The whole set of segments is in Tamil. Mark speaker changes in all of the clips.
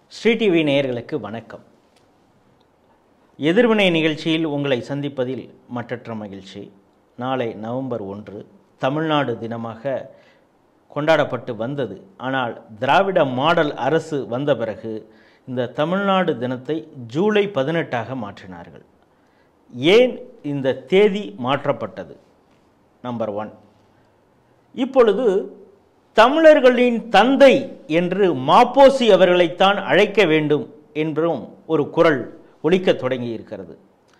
Speaker 1: ஸ்ரீ டிவி நேயர்களுக்கு வணக்கம். எதிர்வினை நிகழ்ச்சியில் உங்களை சந்திப்பதில் மற்றற்ற மகிழ்ச்சி. நாளை நவம்பர் 1 தமிழ்நாடு தினமாக கொண்டாடப்பட்டு வந்தது. ஆனால் திராவிட மாடல் அரசு வந்த பிறகு இந்த தமிழ்நாடு தினத்தை ஜூலை 18ஆக மாற்றினார்கள். ஏன் இந்த தேதி மாற்றப்பட்டது? நம்பர் 1, இப்பொழுது தமிழர்களின் தந்தை என்று மாப்போசி அவர்களைத்தான் அழைக்க வேண்டும் என்றும் ஒரு குரல் ஒலிக்க தொடங்கி இருக்கிறது.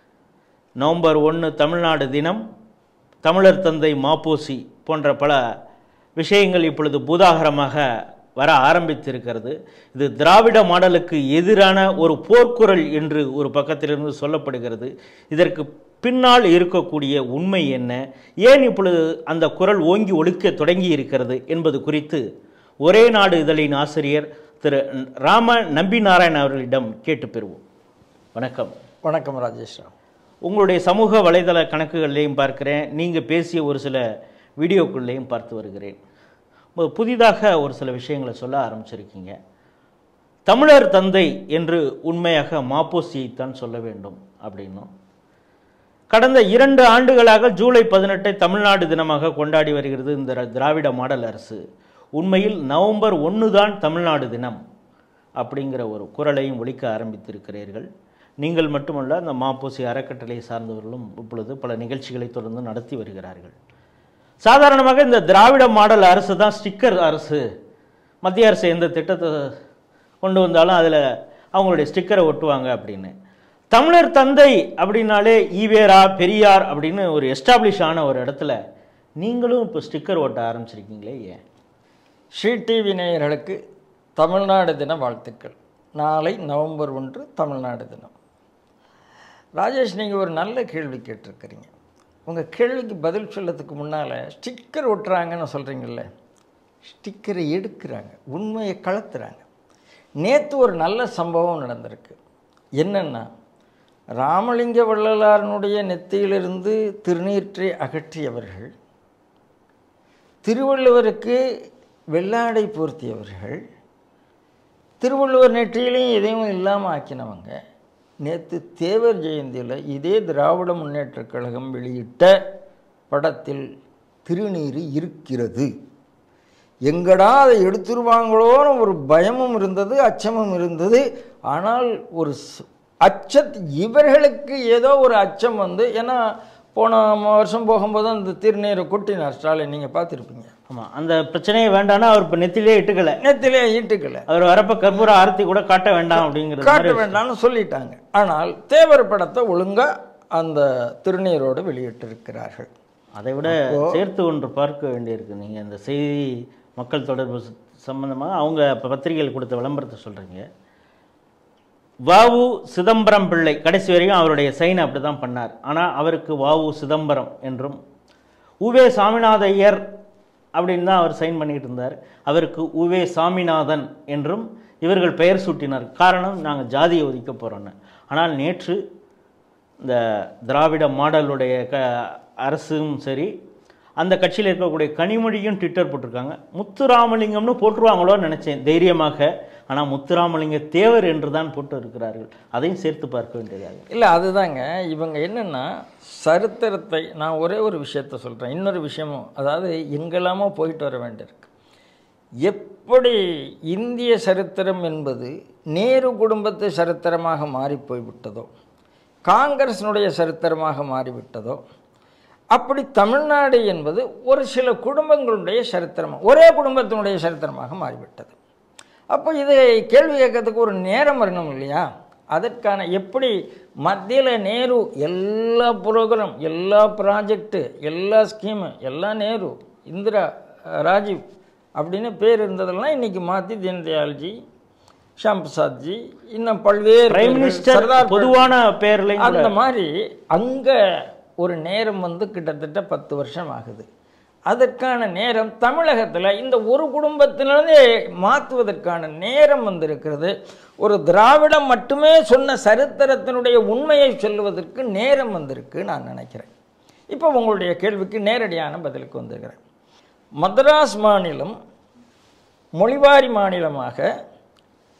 Speaker 1: நவம்பர் 1 தமிழ்நாடு தினம், தமிழர் தந்தை மாப்போசி போன்ற பல விஷயங்கள் இப்பொழுது பூதாகரமாக வர ஆரம்பித்திருக்கிறது. இது திராவிட மாடலுக்கு எதிரான ஒரு போர்க்குரல் என்று ஒரு பக்கத்திலிருந்து சொல்லப்படுகிறது. இதற்கு பின்னால் இருக்கக்கூடிய உண்மை என்ன, ஏன் இப்பொழுது அந்த குரல் ஓங்கி ஒலிக்க தொடங்கி இருக்கிறது என்பது குறித்து ஒரே நாடு இதழின் ஆசிரியர் திரு ராம நம்பி நாராயணன் அவர்களிடம் கேட்டு பெறுவோம். வணக்கம்.
Speaker 2: வணக்கம் ராஜேஷ்.
Speaker 1: உங்களுடைய சமூக வலைதள கணக்குகள்லையும் பார்க்கிறேன், நீங்கள் பேசிய ஒரு சில வீடியோக்குள்ளேயும் பார்த்து வருகிறேன். புதிதாக ஒரு சில விஷயங்களை சொல்ல ஆரம்பிச்சிருக்கீங்க. தமிழர் தந்தை என்று உண்மையாக மாப்போசியைத்தான் சொல்ல வேண்டும் அப்படின்னும், கடந்த 2 ஆண்டுகளாக ஜூலை 18 தமிழ்நாடு தினமாக கொண்டாடி வருகிறது இந்த திராவிட மாடல் அரசு. உண்மையில் நவம்பர் 1 தான் தமிழ்நாடு தினம் அப்படிங்கிற ஒரு குரலையும் ஒலிக்க ஆரம்பித்திருக்கிறீர்கள். நீங்கள் மட்டுமல்ல, அந்த மாப்போசி அறக்கட்டளை சார்ந்தவர்களும் இப்பொழுது பல நிகழ்ச்சிகளை தொடர்ந்து நடத்தி வருகிறார்கள். சாதாரணமாக இந்த திராவிட மாடல் அரசு தான் ஸ்டிக்கர் அரசு. மத்திய அரசு எந்த திட்டத்தை கொண்டு வந்தாலும் அதில் அவங்களுடைய ஸ்டிக்கரை ஒட்டுவாங்க அப்படின்னு. தமிழர் தந்தை அப்படின்னாலே ஈவேரா, பெரியார் அப்படின்னு ஒரு எஸ்டாப்ளிஷ் ஆன ஒரு இடத்துல நீங்களும் இப்போ ஸ்டிக்கர் ஓட்ட ஆரம்பிச்சிருக்கீங்களே, ஏன்?
Speaker 2: ஸ்ரீ டிவி நேயர்களுக்கு தமிழ்நாடு தின வாழ்த்துக்கள். நாளை நவம்பர் 1 தமிழ்நாடு தினம். ராஜேஷ், நீங்கள் ஒரு நல்ல கேள்வி கேட்டிருக்கிறீங்க. உங்கள் கேள்விக்கு பதில் சொல்லத்துக்கு முன்னால் ஸ்டிக்கர் ஒட்டுறாங்கன்னு சொல்கிறீங்கல்ல, ஸ்டிக்கரை எடுக்கிறாங்க, உண்மையை கலத்துறாங்க. நேற்று ஒரு நல்ல சம்பவம் நடந்திருக்கு. என்னென்னா, ராமலிங்க வள்ளலாரனுடைய நெத்தியிலிருந்து திருநீற்றை அகற்றியவர்கள், திருவள்ளுவருக்கு வெள்ளாடை போர்த்தியவர்கள், திருவள்ளுவர் நெற்றியிலையும் எதையும் இல்லாமல் ஆக்கினவங்க, நேற்று தேவர் ஜெயந்தியில் இதே திராவிட முன்னேற்றக் கழகம் வெளியிட்ட படத்தில் திருநீறு இருக்கிறது. எங்கடா அதை எடுத்துருவாங்களோன்னு ஒரு பயமும் இருந்தது, அச்சமும் இருந்தது. ஆனால் ஒரு இவர்களுக்கு ஏதோ ஒரு அச்சம் வந்து, ஏன்னா போன வருஷம் போகும்போது அந்த திருநீரை கொட்டினார் ஸ்டாலின், நீங்கள் பார்த்துருப்பீங்க.
Speaker 1: ஆமாம், அந்த பிரச்சனையே வேண்டாம்னா அவர் இப்போ நெத்திலே இட்டுக்கலை. அவர் வரப்போ கற்பூர ஆரத்தி கூட காட்ட வேண்டாம் அப்படிங்கிறது,
Speaker 2: காட்ட வேண்டாம்னு சொல்லிட்டாங்க. ஆனால் தேவர் படத்தை ஒழுங்காக அந்த திருநீரோடு வெளியிட்டிருக்கிறார்கள்.
Speaker 1: அதை விட சேர்த்து ஒன்று பார்க்க வேண்டியிருக்கு. நீங்கள் இந்த செய்தி மக்கள் தொடர்பு சம்பந்தமாக அவங்க பத்திரிகைகள் கொடுத்த விளம்பரத்தை சொல்கிறீங்க. வாவு சிதம்பரம் பிள்ளை கடைசி வரையும் அவருடைய சைன் அப்படி தான் பண்ணார். ஆனால் அவருக்கு வாவு சிதம்பரம் என்றும், உவே சாமிநாத ஐயர் அப்படின்னு தான் அவர் சைன் பண்ணிட்டு இருந்தார். அவருக்கு உவே சாமிநாதன் என்றும் இவர்கள் பெயர் சூட்டினார். காரணம், நாங்கள் ஜாதியை ஒதுக்க போகிறோன்னு. ஆனால் நேற்று இந்த திராவிட மாடலுடைய அரசும் சரி, அந்த கட்சியில் இருக்கக்கூடிய கனிமொழியும் ட்விட்டர் போட்டிருக்காங்க. முத்துராமலிங்கம்னு போட்டுருவாங்களோன்னு நினச்சேன் தைரியமாக. ஆனால் முத்துராமலிங்க தேவர் என்று தான் போட்டு இருக்கிறார்கள். அதையும் சேர்த்து பார்க்க வேண்டியதாக
Speaker 2: இல்லை. அதுதாங்க இவங்க என்னென்னா, சரித்திரத்தை நான் ஒரே ஒரு விஷயத்த சொல்கிறேன். இன்னொரு விஷயமும், அதாவது எங்கெல்லாமோ போயிட்டு வர வேண்டியிருக்கு. எப்படி இந்திய சரித்திரம் என்பது நேரு குடும்பத்து சரித்திரமாக மாறி போய்விட்டதோ, காங்கிரஸினுடைய சரித்திரமாக மாறிவிட்டதோ, அப்படி தமிழ்நாடு என்பது ஒரு சில குடும்பங்களுடைய சரித்திரமாக, ஒரே குடும்பத்தினுடைய சரித்திரமாக மாறிவிட்டது. அப்போ இதை கேள்வி கேட்கறதுக்கு ஒரு நேரம் வரணும் இல்லையா? அதற்கான எப்படி மத்தியில் நேரு எல்லா ப்ரோக்ராம், எல்லா ப்ராஜெக்டு, எல்லா ஸ்கீமு எல்லாம் நேரு, இந்திரா, ராஜீவ் அப்படின்னு பேர் இருந்ததெல்லாம் இன்றைக்கி மாற்றி தீன்தயாள்ஜி, ஷாம் பிரசாத்ஜி, இன்னும் பல்வேறு
Speaker 1: பிரைம் மினிஸ்டர் பொதுவான பேரில்
Speaker 2: அந்த மாதிரி அங்கே ஒரு நேரம் வந்து கிட்டத்தட்ட 10 வருஷம் ஆகுது. அதற்கான நேரம் தமிழகத்தில் இந்த ஒரு குடும்பத்திலிருந்தே மாற்றுவதற்கான நேரம் வந்திருக்கிறது. ஒரு திராவிடம் மட்டுமே சொன்ன சரித்திரத்தினுடைய உண்மையை சொல்லுவதற்கு நேரம் வந்திருக்கு நான் நினைக்கிறேன். இப்போ உங்களுடைய கேள்விக்கு நேரடியான பதிலுக்கு வந்திருக்கிறேன். மദ്രാஸ் மாநிலம் மொழிவாரி மாநிலமாக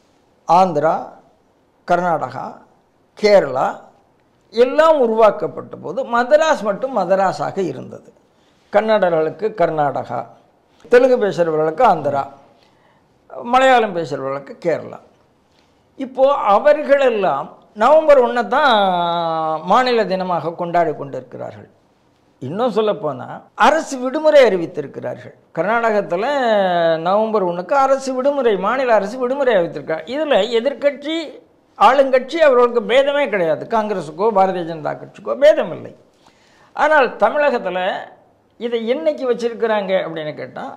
Speaker 2: ஆந்திரா, கர்நாடகா, கேரளா எல்லாம் உருவாக்கப்பட்ட போது மதராஸ் மட்டும் மதராஸாக இருந்தது. கன்னடர்களுக்கு கர்நாடகா, தெலுங்கு பேசுகிறவர்களுக்கு ஆந்திரா, மலையாளம் பேசுகிறவர்களுக்கு கேரளா. இப்போது அவர்களெல்லாம் நவம்பர் 1 தான் மாநில தினமாக கொண்டாடி கொண்டிருக்கிறார்கள். இன்னும் சொல்லப்போனால் அரசு விடுமுறை அறிவித்திருக்கிறார்கள். கர்நாடகத்தில் நவம்பர் 1க்கு அரசு விடுமுறை, மாநில அரசு விடுமுறை அறிவித்திருக்கார். இதில் எதிர்க்கட்சி ஆளுங்கட்சி அவர்களுக்கு பேதமே கிடையாது. காங்கிரஸுக்கோ பாரதிய ஜனதா கட்சிக்கோ பேதம் இல்லை. ஆனால் தமிழகத்தில் இதை என்னைக்கு வச்சிருக்கிறாங்க அப்படின்னு கேட்டால்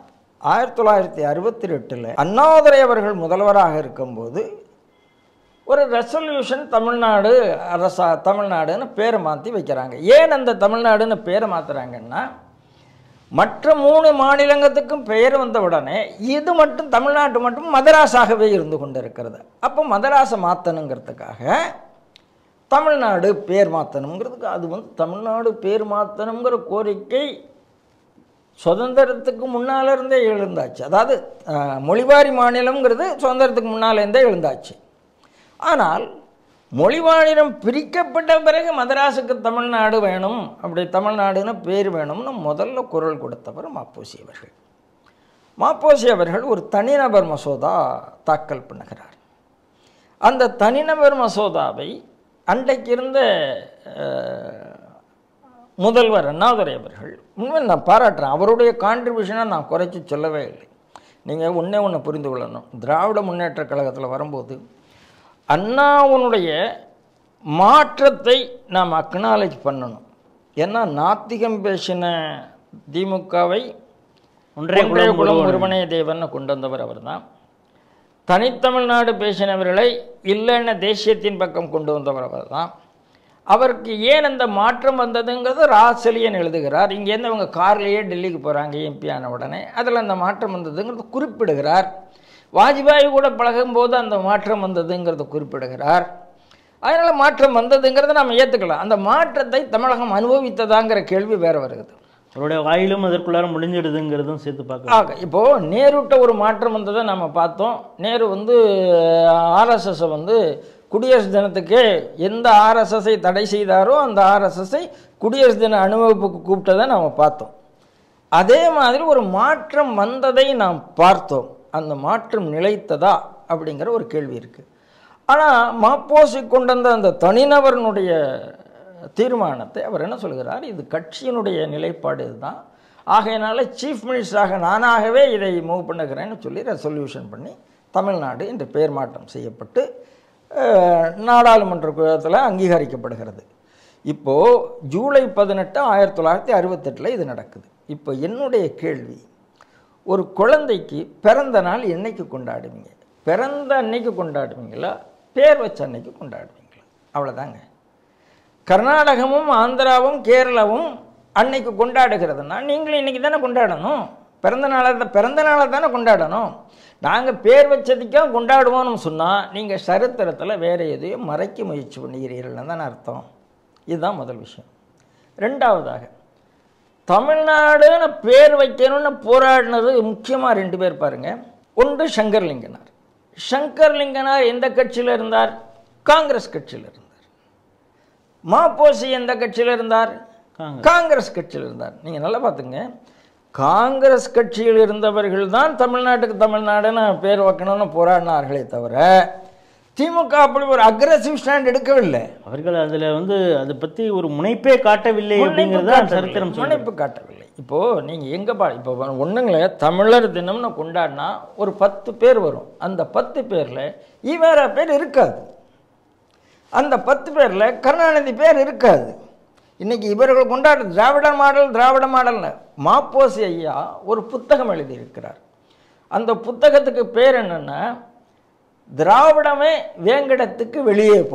Speaker 2: 1968 அண்ணாதுரை அவர்கள் முதல்வராக இருக்கும்போது ஒரு ரெசல்யூஷன் தமிழ்நாடு தமிழ்நாடுன்னு பேரை மாற்றி வைக்கிறாங்க. ஏன் அந்த தமிழ்நாடுன்னு பேரை மாற்றுறாங்கன்னா, மற்ற 3 மாநிலங்களுக்கும் பெயர் வந்த உடனே இது மட்டும் தமிழ்நாட்டு மட்டும் மதராஸாகவே இருந்து கொண்டு இருக்கிறது. அப்போ மதராஸை மாற்றணுங்கிறதுக்காக தமிழ்நாடு பேர் மாற்றணுங்கிறதுக்கு அது தமிழ்நாடு பேர் மாற்றணுங்கிற கோரிக்கை சுதந்திரத்துக்கு முன்னால் இருந்தே எழுந்தாச்சு. அதாவது மொழிவாரி மாநிலங்கிறது சுதந்திரத்துக்கு முன்னால் இருந்தே எழுந்தாச்சு. ஆனால் மொழிவாழினம் பிரிக்கப்பட்ட பிறகு மதராஸுக்கு தமிழ்நாடு வேணும், அப்படி தமிழ்நாடுன்னு பேர் வேணும்னு முதல்ல குரல் கொடுத்தவர் மாப்போசி அவர்கள். மாப்போசி அவர்கள் ஒரு தனிநபர் மசோதா தாக்கல் பண்ணுகிறார். அந்த தனிநபர் மசோதாவை அன்றைக்கு இருந்த முதல்வர் அண்ணாதுரை அவர்கள், உண்மையில் நான் பாராட்டுறேன், அவருடைய கான்ட்ரிபியூஷனை நான் குறைச்சி சொல்லவே இல்லை. நீங்கள் ஒன்று புரிந்து கொள்ளணும், திராவிட முன்னேற்ற கழகத்தில் வரும்போது அண்ணாவுடைய மாற்றத்தை நாம் அக்னாலேஜ் பண்ணணும். ஏன்னா நாத்திகம் பேசின திமுகவை ஒன்றே குலம் ஒருவனே தேவன் கொண்டு வந்தவர் அவர் தான். தனித்தமிழ்நாடு பேசினவர்களை இல்லைன்னு தேசியத்தின் பக்கம் கொண்டு வந்தவர் அவர் தான். அவருக்கு ஏன் அந்த மாற்றம் வந்ததுங்கிறது ராசலியன் எழுதுகிறார். இங்கேருந்து அவங்க கார்லேயே டெல்லிக்கு போகிறாங்க எம்பி ஆன உடனே, அதில் அந்த மாற்றம் வந்ததுங்கிறது குறிப்பிடுகிறார். வாஜ்பாய் கூட பழகும்போது அந்த மாற்றம் வந்ததுங்கிறத குறிப்பிடுகிறார். அதனால் மாற்றம் வந்ததுங்கிறத நம்ம ஏற்றுக்கலாம். அந்த மாற்றத்தை தமிழகம் அனுபவித்ததாங்கிற கேள்வி வேறு வருகிறது.
Speaker 1: அவருடைய வாயிலும் அதற்குள்ளார முடிஞ்சிடுதுங்கிறதும் சேர்த்து பார்க்க.
Speaker 2: இப்போது நேருட்ட ஒரு மாற்றம் வந்ததை நம்ம பார்த்தோம். நேரு ஆர்எஸ்எஸை குடியரசு தினத்துக்கு எந்த ஆர்எஸ்எஸை தடை செய்தாரோ அந்த ஆர்எஸ்எஸை குடியரசு தின அனுபவிப்புக்கு கூப்பிட்டதை நாம் பார்த்தோம். அதே மாதிரி ஒரு மாற்றம் வந்ததை நாம் பார்த்தோம். அந்த மாற்றம் நிலைத்ததா அப்படிங்கிற ஒரு கேள்வி இருக்குது. ஆனால் மாப்போசி கொண்டு வந்த அந்த தனிநபரனுடைய தீர்மானத்தை அவர் என்ன சொல்கிறார், இது கட்சியினுடைய நிலைப்பாடு இதுதான், ஆகையினால சீஃப் மினிஸ்டராக நானாகவே இதை மூவ் பண்ணுகிறேன்னு சொல்லி ரெசல்யூஷன் பண்ணி தமிழ்நாடு என்ற பெயர் மாற்றம் செய்யப்பட்டு நாடாளுமன்றத்தில் அங்கீகரிக்கப்படுகிறது. இப்போது ஜூலை 18, 1968 இது நடக்குது. இப்போ என்னுடைய கேள்வி, ஒரு குழந்தைக்கு பிறந்த நாள் என்னைக்கு கொண்டாடுவீங்க? பிறந்த அன்னைக்கு கொண்டாடுவீங்களா, பேர் வச்ச அன்னைக்கு கொண்டாடுவீங்களா? அவ்வளோதாங்க. கர்நாடகமும் ஆந்திராவும் கேரளாவும் அன்னைக்கு கொண்டாடுகிறதுனா நீங்களும் இன்றைக்கி தானே கொண்டாடணும். பிறந்த நாளை தானே கொண்டாடணும். நாங்கள் பேர் வச்சதுக்காக கொண்டாடுவோம்னு சொன்னால் நீங்கள் சரித்திரத்தில் வேறு எதையும் மறைக்க முயற்சி பண்ணுகிறீர்கள்னு தானே அர்த்தம். இதுதான் முதல் விஷயம். ரெண்டாவதாக, தமிழ்நாடுன்னு பேர் வைக்கணும்னு போராடினது முக்கியமாக 2 பேர் பாருங்கள். ஒன்று சங்கர்லிங்கனார். சங்கர்லிங்கனார் எந்த கட்சியில் இருந்தார்? காங்கிரஸ் கட்சியில் இருந்தார். மாப்போசி எந்த கட்சியில் இருந்தார்? காங்கிரஸ் கட்சியில் இருந்தார். நீங்கள் நல்லா பார்த்துங்க, காங்கிரஸ் கட்சியில் இருந்தவர்கள் தான் தமிழ்நாட்டுக்கு தமிழ்நாடுன்னு பேர் வைக்கணும்னு போராடினார்களே தவிர திமுக அப்படி ஒரு அக்ரெசிவ் ஸ்டாண்ட் எடுக்கவில்லை.
Speaker 1: அவர்கள் அதில் அதை பற்றி ஒரு முனைப்பே காட்டவில்லை அப்படிங்கிறத சரித்திரம்
Speaker 2: முனைப்பு காட்டவில்லை. இப்போது நீங்கள் எங்கே இப்போ ஒன்றுங்களே தமிழர் தினம்னு கொண்டாடினா ஒரு 10 பேர் வரும். அந்த 10 பேரில் ஈவேரா பேர் இருக்காது. அந்த 10 பேரில் கருணாநிதி பேர் இருக்காது. இன்றைக்கி இவர்கள் கொண்டாடு திராவிட மாடல்னு மாப்போசி ஐயா ஒரு புத்தகம் எழுதியிருக்கிறார். அந்த புத்தகத்துக்கு பேர் என்னென்னா, திராவிடமே வேங்கடத்துக்கு வெளியே போ.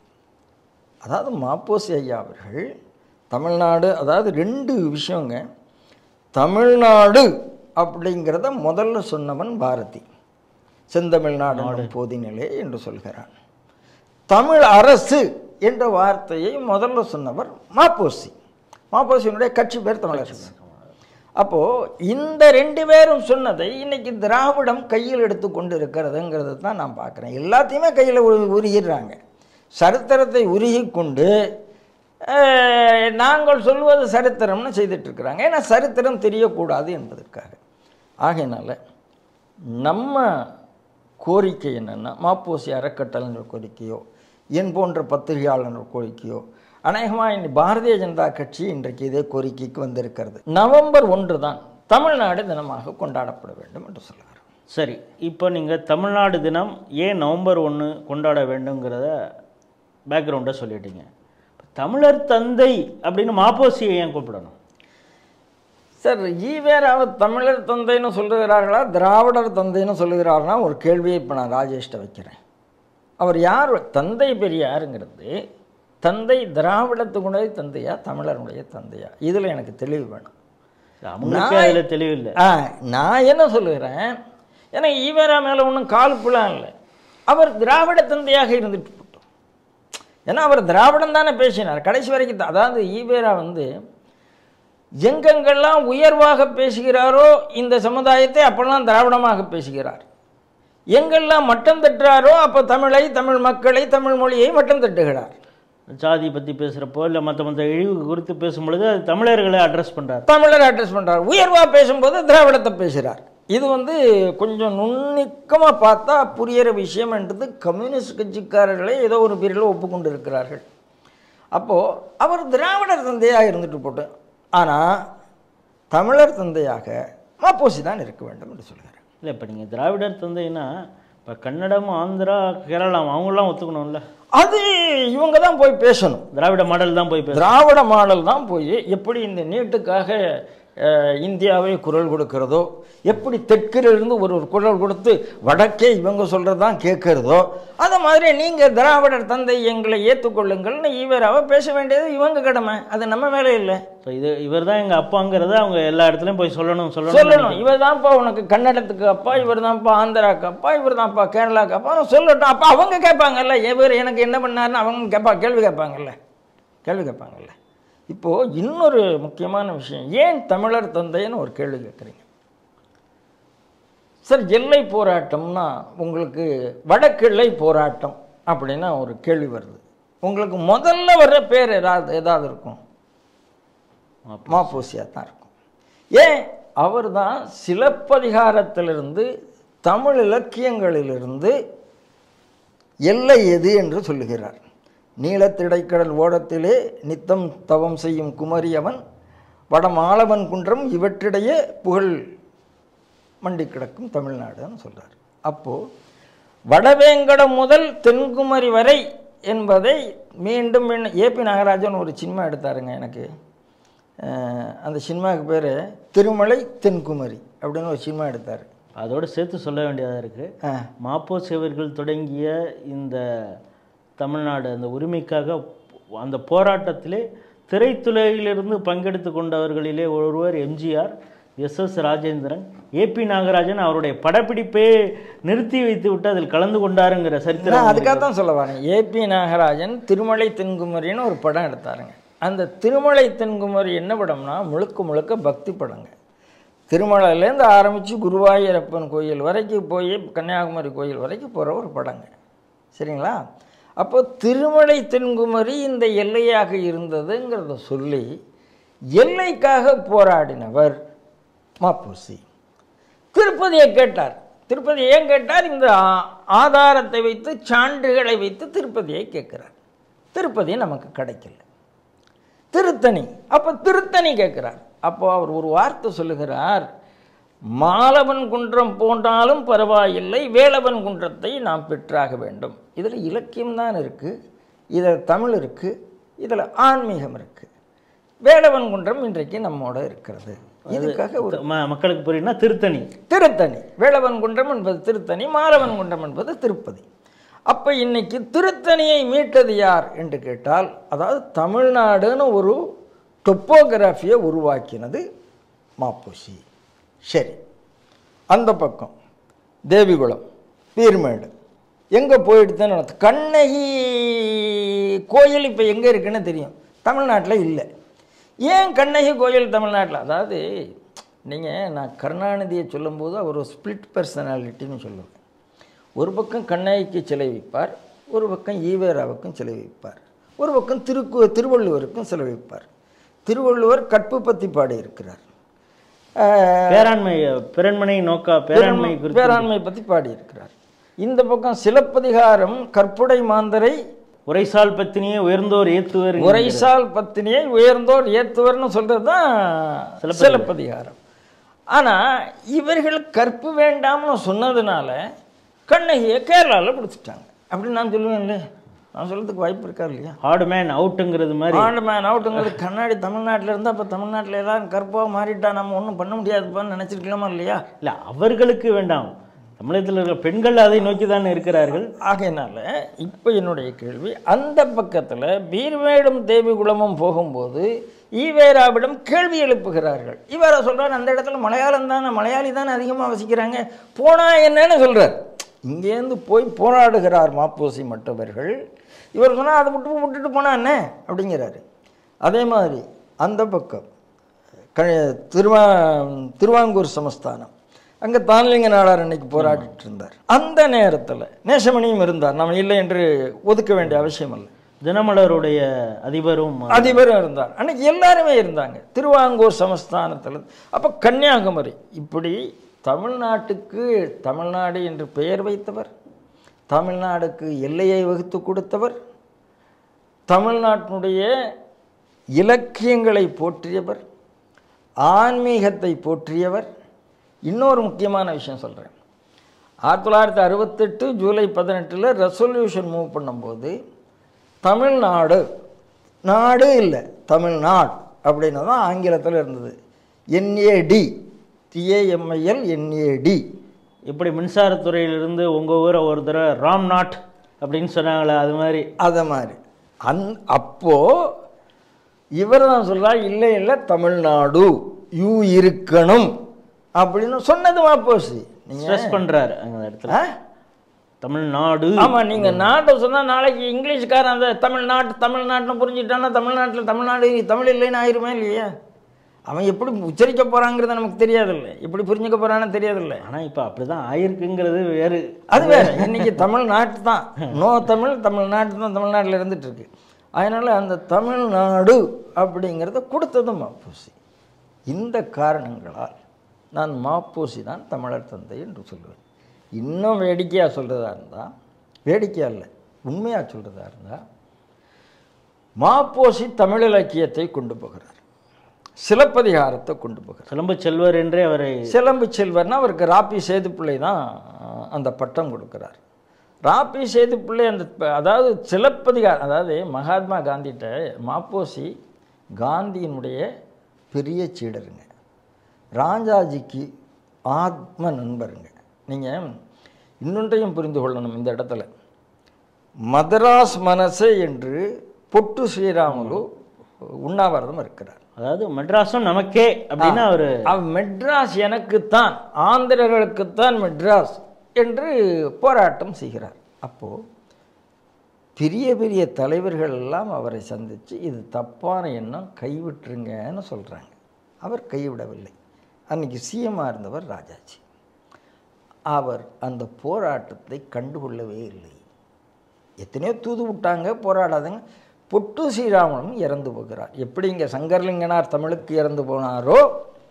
Speaker 2: அதாவது மாப்போசி ஐயா அவர்கள் தமிழ்நாடு, அதாவது 2 விஷயங்க. தமிழ்நாடு அப்படிங்கிறத முதல்ல சொன்னவன் பாரதி, செந்தமிழ்நாடு போதினிலே என்று சொல்கிறான். தமிழ் அரசு என்ற வார்த்தையை முதல்ல சொன்னவர் மாப்போசி. மாப்போசியினுடைய கட்சி பேர் தமிழரசு. அப்போது இந்த 2 பேரும் சொன்னதை இன்னைக்கு திராவிடம் கையில் எடுத்து கொண்டு இருக்கிறதுங்கிறது தான் நான் பார்க்குறேன். எல்லாத்தையுமே கையில் உருகிடுறாங்க. சரித்திரத்தை உருகி கொண்டு நாங்கள் சொல்வது சரித்திரம்னு செய்துட்ருக்குறாங்க. ஏன்னா சரித்திரம் தெரியக்கூடாது என்பதற்காக. ஆகையினால நம்ம கோரிக்கை என்னென்னா, மாப்போசி அறக்கட்டளையினர் கோரிக்கையோ என் போன்ற பத்திரிகையாளர் கோரிக்கையோ அநேகமாக இன்னைக்கு பாரதிய ஜனதா கட்சி இன்றைக்கு இதே கோரிக்கைக்கு வந்திருக்கிறது. நவம்பர் 1 தான் தமிழ்நாடு தினமாக கொண்டாடப்பட வேண்டும் என்று சொல்லுவார்.
Speaker 1: சரி, இப்போ நீங்கள் தமிழ்நாடு தினம் ஏன் நவம்பர் 1 கொண்டாட வேண்டுங்கிறத பேக்ரவுண்டை சொல்லிட்டீங்க. தமிழர் தந்தை அப்படின்னு மாப்போசியை ஏன் கூப்பிடணும்?
Speaker 2: சார், ஈவேராவை தமிழர் தந்தைன்னு சொல்லுகிறார்களா திராவிடர் தந்தைன்னு சொல்லுகிறார்களா ஒரு கேள்வியை இப்போ நான் ராஜேஷ்ட வைக்கிறேன். அவர் யார்? தந்தை பெரியாருங்கிறது தந்தை திராவிடத்துக்குடைய தந்தையா தமிழருடைய தந்தையா? இதில் எனக்கு தெளிவு வேணும்.
Speaker 1: அதில் தெளிவு இல்லை.
Speaker 2: நான் என்ன சொல்லுகிறேன், ஏன்னா ஈவேரா மேலே ஒன்றும் கால்புலாம் இல்லை. அவர் திராவிட தந்தையாக இருந்துட்டு போட்டோம். ஏன்னா அவர் திராவிடம் தானே பேசினார் கடைசி வரைக்கும். அதாவது ஈவேரா எங்கெங்கெல்லாம் உயர்வாக பேசுகிறாரோ இந்த சமுதாயத்தை அப்பெல்லாம் திராவிடமாக பேசுகிறார். எங்கெல்லாம் மட்டம் தட்டுறாரோ அப்போ தமிழை, தமிழ் மக்களை, தமிழ் மொழியை மட்டம் தட்டுகிறார்.
Speaker 1: ஜாதி பற்றி பேசுகிறப்போ இல்லை மற்ற இழிவு குறித்து பேசும்பொழுது அது தமிழர்களை அட்ரஸ் பண்ணுறார்.
Speaker 2: தமிழரை அட்ரஸ் பண்ணுறார். உயர்வாக பேசும்போது திராவிடத்தை பேசுகிறார். இது கொஞ்சம் நுண்ணிக்கமாக பார்த்தா புரியிற விஷயம்ன்றது கம்யூனிஸ்ட் கட்சிக்காரர்களே ஏதோ ஒரு பேரில் ஒப்புக்கொண்டு இருக்கிறார்கள். அப்போது அவர் திராவிடர் தந்தையாக இருந்துட்டு போட்டு, ஆனால் தமிழர் தந்தையாக மாப்போசி தான் இருக்க வேண்டும் என்று சொல்கிறார்.
Speaker 1: இல்லை, இப்போ நீங்கள் திராவிடர் தந்தைன்னா இப்போ கன்னடம், ஆந்திரா, கேரளம் அவங்களாம் ஒத்துக்கணும்ல.
Speaker 2: அது இவங்க தான் போய் பேசணும்.
Speaker 1: திராவிட மாடல் தான் போய்
Speaker 2: திராவிட மாடல் தான் போய் எப்படி இந்த நீட்டுக்காக இந்தியாவை குரல் கொடுக்கிறதோ, எப்படி தெற்கிலிருந்து ஒரு குரல் கொடுத்து வடக்கே இவங்க சொல்கிறது தான் கேட்குறதோ, அதை மாதிரி நீங்கள் திராவிடர் தந்தை எங்களை ஏற்றுக்கொள்ளுங்கள்னு ஈவேராவை பேச வேண்டியது இவங்க கடமை. அது நம்ம வேலை இல்லை.
Speaker 1: இப்போ இவர் தான் எங்கள் அப்பாங்கிறத அவங்க எல்லா இடத்துலையும் போய் சொல்லணும்.
Speaker 2: இவர் தான்ப்பா உனக்கு கன்னடத்துக்கு அப்பா, இவர் தான்ப்பா ஆந்திராக்கு அப்பா, இவர் தான்ப்பா கேரளாவுக்கு அப்பா சொல்லட்டும். அப்போ அவங்க கேட்பாங்கல்ல, இவர் எனக்கு என்ன பண்ணாருன்னு அவங்க கேள்வி கேட்பாங்கல்ல. இப்போது இன்னொரு முக்கியமான விஷயம், ஏன் தமிழர் தந்தைன்னு ஒரு கேள்வி கேட்குறீங்க சார்? எல்லை போராட்டம்னா உங்களுக்கு வடக்கெல்லை போராட்டம் அப்படின்னா ஒரு கேள்வி வருது. உங்களுக்கு முதல்ல வர்ற பேர் ஏதாவது இருக்கும்? மாப்போசியாக தான் இருக்கும். ஏன்? அவர் தான் சிலப்பதிகாரத்திலிருந்து தமிழ் இலக்கியங்களிலிருந்து எல்லை எது என்று சொல்லுகிறார். நீலத்திடைக்கடல் ஓடத்திலே நித்தம் தவம் செய்யும் குமரியவன் வடமாளவன் குன்றம் இவற்றிடையே புகழ் மண்டி கிடக்கும் தமிழ்நாடுன்னு சொல்கிறார். அப்போது வடவேங்கடம் முதல் தென்குமரி வரை என்பதை மீண்டும் ஏபி நாகராஜன் ஒரு சினிமா எடுத்தாருங்க. எனக்கு அந்த சினிமாவுக்கு பேர் திருமலை தென்குமரி அப்படின்னு ஒரு சினிமா எடுத்தார்.
Speaker 1: அதோடு சேர்த்து சொல்ல வேண்டியதாக இருக்குது, மாப்போசி அவர்கள் தொடங்கிய இந்த தமிழ்நாடு அந்த உரிமைக்காக அந்த போராட்டத்திலே திரைத்துறையிலிருந்து பங்கெடுத்து கொண்டவர்களிலே ஒருவர் எம்ஜிஆர், எஸ்.எஸ். ராஜேந்திரன், ஏபி நாகராஜன் அவருடைய படப்பிடிப்பே நிறுத்தி வைத்து விட்டு அதில் கலந்து கொண்டாருங்கிற சரித்திரம்.
Speaker 2: அதுக்காக தான் சொல்ல வரேன். ஏபி நாகராஜன் திருமலை தென்குமரின்னு ஒரு படம் எடுத்தாருங்க. அந்த திருமலை தென்குமரி என்ன படம்னா முழுக்க பக்தி படங்க. திருமலையிலேருந்து ஆரம்பித்து குருவாயூரப்பன் கோயில் வரைக்கும் போய் கன்னியாகுமரி கோயில் வரைக்கும் போகிற ஒரு படங்க. சரிங்களா? அப்போ திருமலை தென்குமரி இந்த எல்லையாக இருந்ததுங்கிறத சொல்லி எல்லைக்காக போராடினவர் மாப்போசி. திருப்பதியை கேட்டார். திருப்பதி ஏன் கேட்டார்? இந்த ஆதாரத்தை வைத்து சான்றுகளை வைத்து திருப்பதியை கேட்குறார். திருப்பதி நமக்கு கிடைக்கல. திருத்தணி, அப்போ திருத்தணி கேட்குறார். அப்போ அவர் ஒரு வார்த்தை சொல்லுகிறார், மாலவன் குன்றம் போன்றாலும் பரவாயில்லை, வேலவன் குன்றத்தை நாம் பெற்றாக வேண்டும். இதில் இலக்கியம்தான் இருக்குது, இதில் தமிழ் இருக்குது, இதில் ஆன்மீகம் இருக்குது. வேலவன் குன்றம் இன்றைக்கு நம்மோட இருக்கிறது. இதுக்காக ஒரு
Speaker 1: மக்களுக்கு புரியும்னா திருத்தணி,
Speaker 2: வேலவன் குன்றம் என்பது திருத்தணி, மாலவன் குன்றம் என்பது திருப்பதி. அப்போ இன்னைக்கு திருத்தணியை மீட்டது யார் என்று கேட்டால், அதாவது தமிழ்நாடுன்னு ஒரு டொப்போகிராஃபியை உருவாக்கினது மாப்போசி. சரி, அந்த பக்கம் தேவிகுளம், பீர்மேடு எங்கே போயிடுதுன்னு கண்ணகி கோயில் இப்போ எங்கே இருக்குன்னு தெரியும், தமிழ்நாட்டில் இல்லை. ஏன் கண்ணகி கோயில் தமிழ்நாட்டில்? அதாவது நான் கருணாநிதியை சொல்லும்போது அவர் ஒரு ஸ்பிளிட் பர்சனாலிட்டின்னு சொல்லுவேன். ஒரு பக்கம் கண்ணகிக்கு சிலை வைப்பார், ஒரு பக்கம் ஈவேராவுக்கும் சிலை வைப்பார், ஒரு பக்கம் திருவள்ளுவருக்கும் சிலை வைப்பார். திருவள்ளுவர் கற்பு பற்றி பாடியிருக்கிறார்,
Speaker 1: பேராண்மை பிறன்மனை நோக்கா பேராண்மை
Speaker 2: பற்றி பாடியிருக்கிறார். இந்த பக்கம் சிலப்பதிகாரம் கற்புடை மாந்தரை
Speaker 1: உரைசால் பத்தினியை உயர்ந்தோர் ஏத்துவர்,
Speaker 2: உரைசால் பத்தினியை உயர்ந்தோர் ஏத்துவர்னு சொல்கிறது தான் சிலப்பதிகாரம். ஆனால் இவர்கள் கற்பு வேண்டாம்னு சொன்னதுனால கண்ணகியை கேரளாவில் கொடுத்துட்டாங்க அப்படின்னு நான் சொல்லுவேன்ல. நான் சொல்கிறதுக்கு வாய்ப்பு இருக்கா இல்லையா?
Speaker 1: ஹார்ட் மேன் அவுட்டுங்கிறது மாதிரி.
Speaker 2: ஹார்ட் மேன் அவுட்டுங்கிறது கண்ணாடி தமிழ்நாட்டில் இருந்தால் அப்போ தமிழ்நாட்டில் எல்லாரும் கற்பமாக மாறிட்டா நம்ம ஒன்றும் பண்ண முடியாதுப்பான்னு நினச்சிருக்கலாமா இல்லையா?
Speaker 1: இல்லை, அவர்களுக்கு வேண்டாம், தமிழகத்தில் இருக்கிற பெண்கள் அதை நோக்கி தான் இருக்கிறார்கள்.
Speaker 2: ஆகையினால இப்போ என்னுடைய கேள்வி, அந்த பக்கத்தில் பீர்மேடும் தேவிகுளமும் போகும்போது ஈவேராவிடம் கேள்வி எழுப்புகிறார்கள். ஈவேரா சொல்கிறார், அந்த இடத்துல மலையாளி தானே அதிகமாக வசிக்கிறாங்க, போனால் என்னன்னு சொல்கிறார். இங்கேருந்து போய் போராடுகிறார் மாப்போசி மற்றவர்கள். இவர் சொன்னால் அதை விட்டுட்டு போனா என்ன அப்படிங்கிறாரு. அதே மாதிரி அந்த பக்கம் திருவாங்கூர் சமஸ்தானம், அங்கே தான்லிங்க நாடார் அன்னைக்கு போராடிட்டு இருந்தார். அந்த நேரத்தில் நேசமணியும் இருந்தார், நம்ம இல்லை என்று ஒதுக்க வேண்டிய அவசியம் இல்லை.
Speaker 1: தினமலருடைய அதிபரும்
Speaker 2: இருந்தார், அன்னைக்கு எல்லாருமே இருந்தாங்க திருவாங்கூர் சமஸ்தானத்தில். அப்போ கன்னியாகுமரி, இப்படி தமிழ்நாட்டுக்கு தமிழ்நாடு என்று பெயர் வைத்தவர், தமிழ்நாடுக்கு எல்லையை வகுத்து கொடுத்தவர், தமிழ்நாட்டினுடைய இலக்கியங்களை போற்றியவர், ஆன்மீகத்தை போற்றியவர். இன்னொரு முக்கியமான விஷயம் சொல்கிறேன். 1968 ஜூலை 18 ரெசல்யூஷன் மூவ் பண்ணும்போது தமிழ்நாடு, நாடு இல்லை தமிழ்நாடு அப்படின்னு தான் ஆங்கிலத்தில் இருந்தது. NAD, TAMIL NAD.
Speaker 1: இப்படி மின்சாரத்துறையிலிருந்து உங்கள் ஊரை ஒரு தடவை ராம்நாட் அப்படின்னு சொன்னாங்களே, அது மாதிரி
Speaker 2: அப்போது இவர் தான் சொல்கிறார், இல்லை தமிழ்நாடு யூ இருக்கணும் அப்படின்னு சொன்னது மாப்போசி.
Speaker 1: நீங்கள் பண்ணுறாரு அந்த இடத்துல தமிழ்நாடு.
Speaker 2: ஆமாம், நீங்கள் நாட்டை சொன்னால் நாளைக்கு இங்கிலீஷ்காரன் அந்த தமிழ்நாட்டுன்னு புரிஞ்சுட்டான்னா தமிழ்நாட்டில் தமிழ் இல்லைன்னு ஆயிருமே இல்லையா? அவன் எப்படி உச்சரிக்க போகிறாங்கிறது நமக்கு தெரியாதில்லை, எப்படி புரிஞ்சுக்க போகிறான்னு தெரியாதில்லை.
Speaker 1: ஆனால் இப்போ அப்படி தான் ஆயிருக்குங்கிறது வேறு,
Speaker 2: அது வேறு. இன்றைக்கி தமிழ்நாட்டு தான், நோ தமிழ்நாட்டு தான் தமிழ்நாட்டில் இருந்துகிட்ருக்கு. அதனால் அந்த தமிழ்நாடு அப்படிங்கிறத கொடுத்தது மாப்போசி. இந்த காரணங்களால் நான் மாப்போசி தான் தமிழர் தந்தை என்று சொல்லுவேன். இன்னும் வேடிக்கையாக சொல்கிறதா இருந்தால், வேடிக்கையாக இல்லை உண்மையாக சொல்கிறதா இருந்தால், மாப்போசி தமிழ் இலக்கியத்தை கொண்டு போகிறார், சிலப்பதிகாரத்தை கொண்டு போகிறார்.
Speaker 1: சிலம்பு செல்வர் என்றே அவரை,
Speaker 2: சிலம்பு செல்வர்னா அவருக்கு ராப்பி சேதுப்பிள்ளை தான் அந்த பட்டம் கொடுக்குறார். ராப்பி சேதுப்பிள்ளை அந்த, அதாவது சிலப்பதிகாரம், அதாவது மகாத்மா காந்திகிட்ட மாப்போசி காந்தியினுடைய பெரிய சீடருங்க, ராஜாஜிக்கு ஆத்ம நண்பருங்க. நீங்கள் இன்னொன்றையும் புரிந்து கொள்ளணும் இந்த இடத்துல. மதராஸ் மனசே என்று பொட்டு ஸ்ரீராமுலு உண்ணாவிரதம் இருக்கிறார்.
Speaker 1: அதாவது மெட்ராஸும் நமக்கே அப்படின்னா
Speaker 2: அவர் மெட்ராஸ் எனக்குத்தான், ஆந்திரர்களுக்குத்தான் மெட்ராஸ் என்று போராட்டம் செய்கிறார். அப்போது பெரிய பெரிய தலைவர்கள் எல்லாம் அவரை சந்தித்து இது தப்பான எண்ணம், கைவிட்டுருங்கன்னு சொல்கிறாங்க. அவர் கைவிடவில்லை. அன்றைக்கி சிஎம்மாக இருந்தவர் ராஜாஜி. அவர் அந்த போராட்டத்தை கண்டுகொள்ளவே இல்லை. எத்தனையோ தூது விட்டாங்க, போராடாதங்க. பொட்டு ஸ்ரீராமனும் இறந்து போகிறார். எப்படி இங்கே சங்கர்லிங்கனார் தமிழுக்கு இறந்து போனாரோ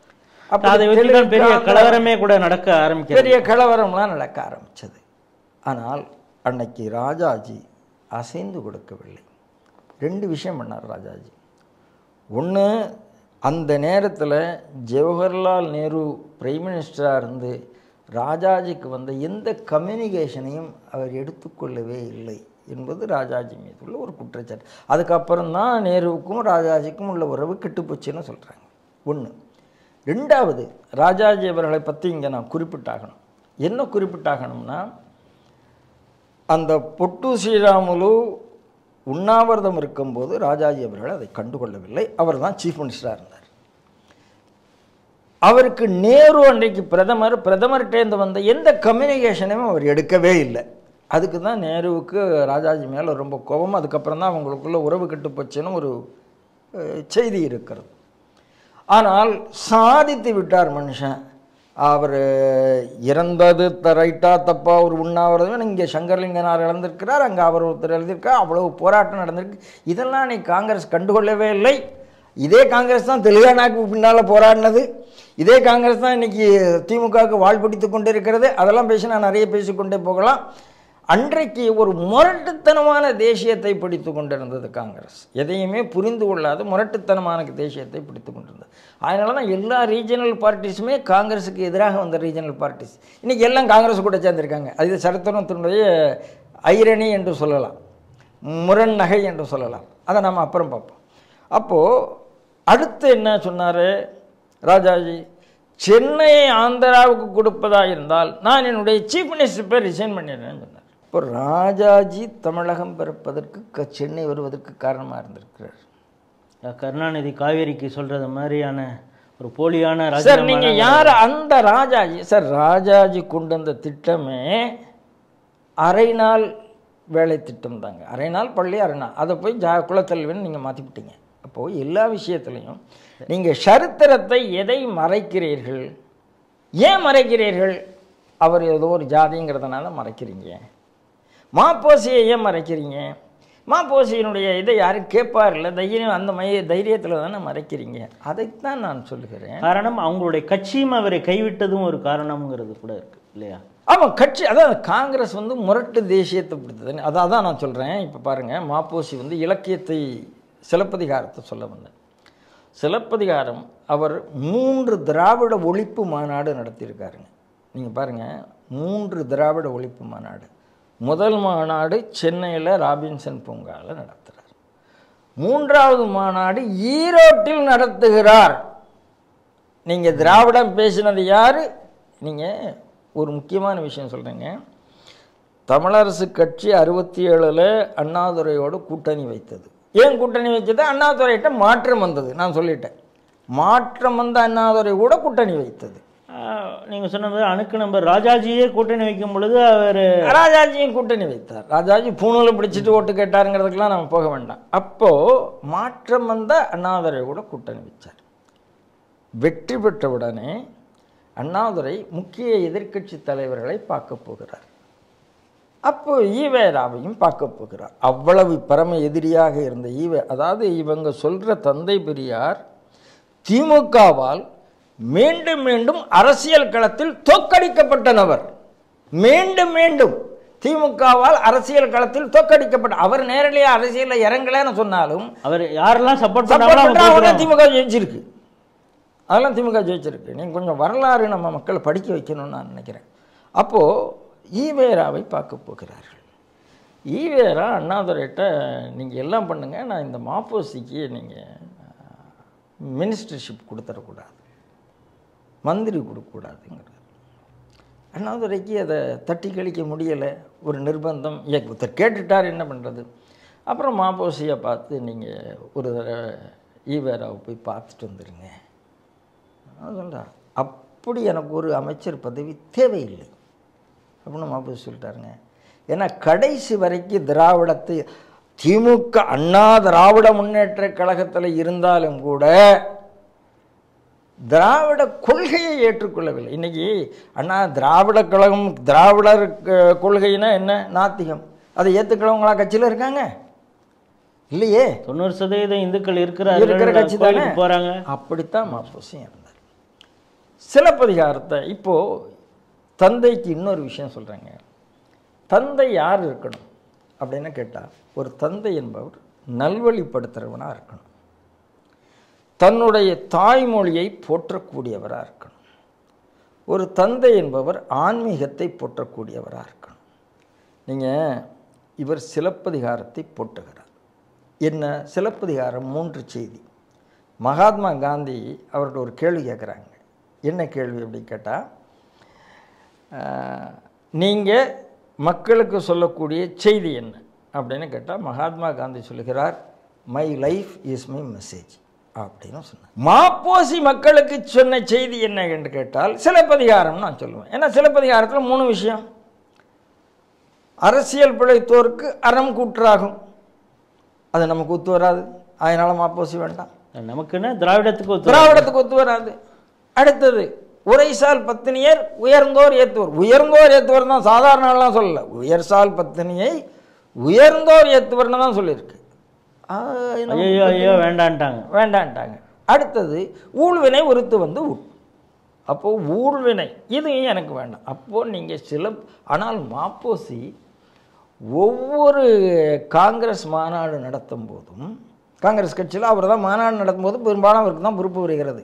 Speaker 1: பெரிய கலவரமே கூட நடக்க ஆரம்பிக்க,
Speaker 2: பெரிய கலவரம்லாம் நடக்க ஆரம்பித்தது. ஆனால் அன்னைக்கு ராஜாஜி அசைந்து கொடுக்கவில்லை. 2 விஷயம் பண்ணார் ராஜாஜி. ஒன்று, அந்த நேரத்தில் ஜவஹர்லால் நேரு பிரைம் மினிஸ்டராக இருந்து ராஜாஜிக்கு வந்த எந்த கம்யூனிகேஷனையும் அவர் எடுத்துக்கொள்ளவே இல்லை என்பது ராஜாஜி மீது உள்ள ஒரு குற்றச்சாட்டு. அதுக்கப்புறம் தான் நேருவுக்கும் ராஜாஜிக்கும் உள்ள உறவு கெட்டுப்போச்சுன்னு சொல்கிறாங்க. 1. 2வது, ராஜாஜி அவர்களை பற்றி இங்கே நான் குறிப்பிட்டாகணும். என்ன குறிப்பிட்டாகணும்னா, அந்த பொட்டு ஸ்ரீராமுலு உண்ணாவிரதம் இருக்கும்போது ராஜாஜி அவர்கள் அதை கண்டுகொள்ளவில்லை. அவர் தான் சீஃப் மினிஸ்டராக இருந்தார். அவருக்கு நேரு அன்றைக்கு பிரதமர்கிட்டேருந்து வந்த எந்த கம்யூனிகேஷனையும் அவர் எடுக்கவே இல்லை. அதுக்கு தான் நேருவுக்கு ராஜாஜி மேலே ரொம்ப கோபம். அதுக்கப்புறம் தான் அவங்களுக்குள்ள உறவு கெட்டு போச்சுன்னு ஒரு செய்தி இருக்கிறது. ஆனால் சாதித்து விட்டார் மனுஷன். அவர் இறந்தது ரைட்டா தப்பா ஒரு உண்ணாவிரதம் இங்கே சங்கரலிங்கனார் இழந்திருக்கிறார், அங்கே அவர் ஒருத்தர் எழுதியிருக்கார், அவ்வளவு போராட்டம் நடந்திருக்கு. இதெல்லாம் நீ காங்கிரஸ் கண்டுகொள்ளவே இல்லை. இதே காங்கிரஸ் தான் தெலுங்கானாக்கு பின்னால் போராடினது, இதே காங்கிரஸ் தான் இன்னைக்கு திமுகவுக்கு வாழ் பிடித்து கொண்டு இருக்கிறது. அதெல்லாம் பேசி நான் நிறைய பேசிக்கொண்டே போகலாம். அன்றைக்கு ஒரு முரட்டுத்தனமான தேசியத்தை பிடித்து கொண்டிருந்தது காங்கிரஸ். எதையுமே புரிந்து கொள்ளாத முரட்டுத்தனமான தேசியத்தை பிடித்து கொண்டிருந்தது. அதனால தான் எல்லா ரீஜனல் பார்ட்டிஸுமே காங்கிரஸுக்கு எதிராக வந்த ரீஜனல் பார்ட்டிஸ் இன்றைக்கி எல்லாம் காங்கிரஸ் கூட சேர்ந்துருக்காங்க. அது சரித்திரத்தினுடைய ஐரணி என்று சொல்லலாம், முரண் நகை என்று சொல்லலாம். அதை நம்ம அப்புறம் பார்ப்போம். அப்போது அடுத்து என்ன சொன்னார் ராஜாஜி? சென்னையை ஆந்திராவுக்கு கொடுப்பதாக இருந்தால் நான் என்னுடைய சீஃப் மினிஸ்டர் பேர் ரிசைன் பண்ணிடுறேன்னு சொன்னார். இப்போ ராஜாஜி தமிழகம் பிறப்பதற்கு சென்னை வருவதற்கு காரணமாக இருந்திருக்கிறார்.
Speaker 1: கருணாநிதி காவேரிக்கு சொல்கிறது மாதிரியான ஒரு போலியான
Speaker 2: சார். நீங்கள் யார் அந்த ராஜாஜி? சார், ராஜாஜி கொண்டு வந்த திட்டமே அரை நாள் வேலை திட்டம் தாங்க. அரை நாள் பள்ளி அரை நாள், அதை போய் குலத்தல்வின்னு நீங்கள் மாற்றிவிட்டீங்க. அப்போது எல்லா விஷயத்துலையும் நீங்கள் சரித்திரத்தை எதை மறைக்கிறீர்கள்? ஏன் மறைக்கிறீர்கள்? அவர் ஏதோ ஒரு ஜாதிங்கிறதுனால மறைக்கிறீங்க. மாப்போசியை ஏன் மறைக்கிறீங்க? மாப்போசியினுடைய இதை யாரும் கேட்பார் இல்லை, தைரியம் அந்த தைரியத்தில் தானே மறைக்கிறீங்க. அதைத்தான் நான் சொல்லுகிறேன்.
Speaker 1: காரணம் அவங்களுடைய கட்சியும் அவரை கைவிட்டதும் ஒரு காரணம்ங்கிறது கூட இருக்குது இல்லையா?
Speaker 2: ஆமாம், கட்சி அதான் காங்கிரஸ் முரட்டு தேசியத்தை பிடித்தது. அதான் நான் சொல்கிறேன். இப்போ பாருங்கள், மாப்போசி இலக்கியத்தை சிலப்பதிகாரத்தை சொல்ல வந்தேன். சிலப்பதிகாரம் அவர் 3 திராவிட ஒழிப்பு மாநாடு நடத்தியிருக்காருங்க. நீங்கள் பாருங்கள், 3 திராவிட ஒழிப்பு மாநாடு. முதல் மாநாடு சென்னையில் ராபின்சன் பூங்காவில் நடத்துகிறார். 3வது மாநாடு ஈரோட்டில் நடத்துகிறார். நீங்கள் திராவிடம் பேசினது யார்? நீங்கள் ஒரு முக்கியமான விஷயம் சொல்கிறீங்க. தமிழரசு கட்சி 67ல் அண்ணாதுரையோடு கூட்டணி வைத்தது. ஏன் கூட்டணி வச்சது? அண்ணாதுரைகிட்ட மாற்றம் வந்தது. நான் சொல்லிட்டேன், மாற்றம் வந்த அண்ணாதுரை கூட கூட்டணி வைத்தது.
Speaker 1: நீங்கள் சொன்ன மாதிரி அணுக்கு நம்பர் ராஜாஜியே கூட்டணி வைக்கும் பொழுது அவர்
Speaker 2: ராஜாஜியும் கூட்டணி வைத்தார். ராஜாஜி பூணூலை பிடிச்சிட்டு ஓட்டு கேட்டாருங்கிறதுக்கெல்லாம் நம்ம போக வேண்டாம். அப்போது மாற்றம் வந்த அண்ணாதுரை கூட கூட்டணி வச்சார். வெற்றி பெற்றவுடனே அண்ணாதுரை முக்கிய எதிர்க்கட்சி தலைவர்களை பார்க்க போகிறார். அப்போ ஈவேராவையும் பார்க்க போகிறார். அவ்வளவு பரம எதிரியாக இருந்த அதாவது இவங்க சொல்கிற தந்தை பெரியார் திமுகவால் மீண்டும் மீண்டும் அரசியல் களத்தில் தோற்கடிக்கப்பட்ட நபர். மீண்டும் மீண்டும் திமுகவால் அரசியல் களத்தில் தோற்கடிக்கப்பட்ட அவர். நேரடியாக அரசியலில் இறங்கலன்னு சொன்னாலும் அவர் யாரெல்லாம் சப்போர்ட் பண்ணாங்க திமுக ஜெயிச்சிருக்கு. அதெல்லாம் திமுக ஜெயிச்சிருக்கு. நீங்கள் கொஞ்சம் வரலாறு நம்ம மக்களை படிக்க வைக்கணும்னு நான் நினைக்கிறேன். அப்போது ஈவேராவை பார்க்க போகிறார்கள். ஈவேரா அண்ணாதுரைகிட்ட நீங்கள் எல்லாம் பண்ணுங்கள், நான் இந்த மாப்போசிக்கு நீங்கள் மினிஸ்டர்ஷிப் கொடுத்துடக்கூடாது, மந்திரி கொடுக்கக்கூடாதுங்கிறது. அண்ணாதுரைக்கு அதை தட்டி கழிக்க முடியலை. ஒரு நிர்பந்தம், ஒருத்தர் கேட்டுட்டார், என்ன பண்ணுறது? அப்புறம் மாப்போசியை பார்த்து நீங்கள் ஒரு தடவை ஈவேராவை போய் பார்த்துட்டு வந்துடுங்க சொல்கிறார். அப்படி எனக்கு ஒரு அமைச்சர் பதவி தேவையில்லை அப்படின்னு மாப்போசி சொல்லிட்டாருங்க. ஏன்னா கடைசி வரைக்கும் திராவிடத்தை திமுக அண்ணா திராவிட முன்னேற்ற கழகத்தில் இருந்தாலும் கூட திராவிட கொள்கையை ஏற்றுக்கொள்ளவில்லை. இன்றைக்கி அண்ணா திராவிட கழகம் திராவிடர் கொள்கைன்னா என்ன? நாத்திகம். அதை ஏற்றுக்கிறவங்களா கட்சியில் இருக்காங்க? இல்லையே.
Speaker 1: 90% இந்துக்கள் இருக்கிற கட்சி தானே போகிறாங்க.
Speaker 2: அப்படித்தான் மாப்போசியும் இருந்தார். சிலப்பதிகாரத்தை இப்போது தந்தைக்கு இன்னொரு விஷயம் சொல்கிறாங்க. தந்தை யார் இருக்கணும் அப்படின்னு கேட்டால், ஒரு தந்தை என்பவர் நல்வழிப்படுத்துகிறவனாக இருக்கணும், தன்னுடைய தாய்மொழியை போற்றக்கூடியவராக இருக்கணும். ஒரு தந்தை என்பவர் ஆன்மீகத்தை போற்றக்கூடியவராக இருக்கணும். நீங்கள் இவர் சிலப்பதிகாரத்தை போற்றுகிறார். என்ன சிலப்பதிகாரம்? 3 செய்தி. மகாத்மா காந்தி அவர்கிட்ட ஒரு கேள்வி கேட்குறாங்க. என்ன கேள்வி அப்படின்னு கேட்டால், நீங்கள் மக்களுக்கு சொல்லக்கூடிய செய்தி என்ன அப்படின்னு கேட்டால், மகாத்மா காந்தி சொல்லுகிறார், my life is my message அப்படின்னு சொன்னார். மாப்போசி மக்களுக்கு சொன்ன செய்தி என்ன என்று கேட்டால் சிலப்பதிகாரம் நான் சொல்லுவேன். ஏன்னா சிலப்பதிகாரத்தில் 3 விஷயம். அரசியல் பிழைத்தோருக்கு அறம் கூற்றாகும், அது நமக்கு ஒத்து வராது, அதனால் மாப்போசி வேண்டாம்.
Speaker 1: நமக்குன்னா திராவிடத்துக்கு
Speaker 2: திராவிடத்துக்கு ஒத்து வராது. அடுத்தது உரைசால் பத்தினியர் உயர்ந்தோர் ஏத்துவர். உயர்ந்தோர் ஏத்துவர் தான், சாதாரண ஆள்லாம் சொல்லல. உயர்சால் பத்தினியை உயர்ந்தோர் ஏத்துவர்னு தான் சொல்லியிருக்கு. வேண்டான்ட்டாங்க. அடுத்தது ஊழ்வினை ஒருத்து வந்து ஊழ். அப்போ ஊழ்வினை இது எனக்கு வேண்டாம். அப்போ நீங்க ஆனால் மாப்போசி ஒவ்வொரு காங்கிரஸ் மாநாடு நடத்தும் போதும், காங்கிரஸ் கட்சியில் அவர் தான் மாநாடு நடத்தும் போது பெரும்பாலும் அவருக்கு தான் பொறுப்பு வருகிறது.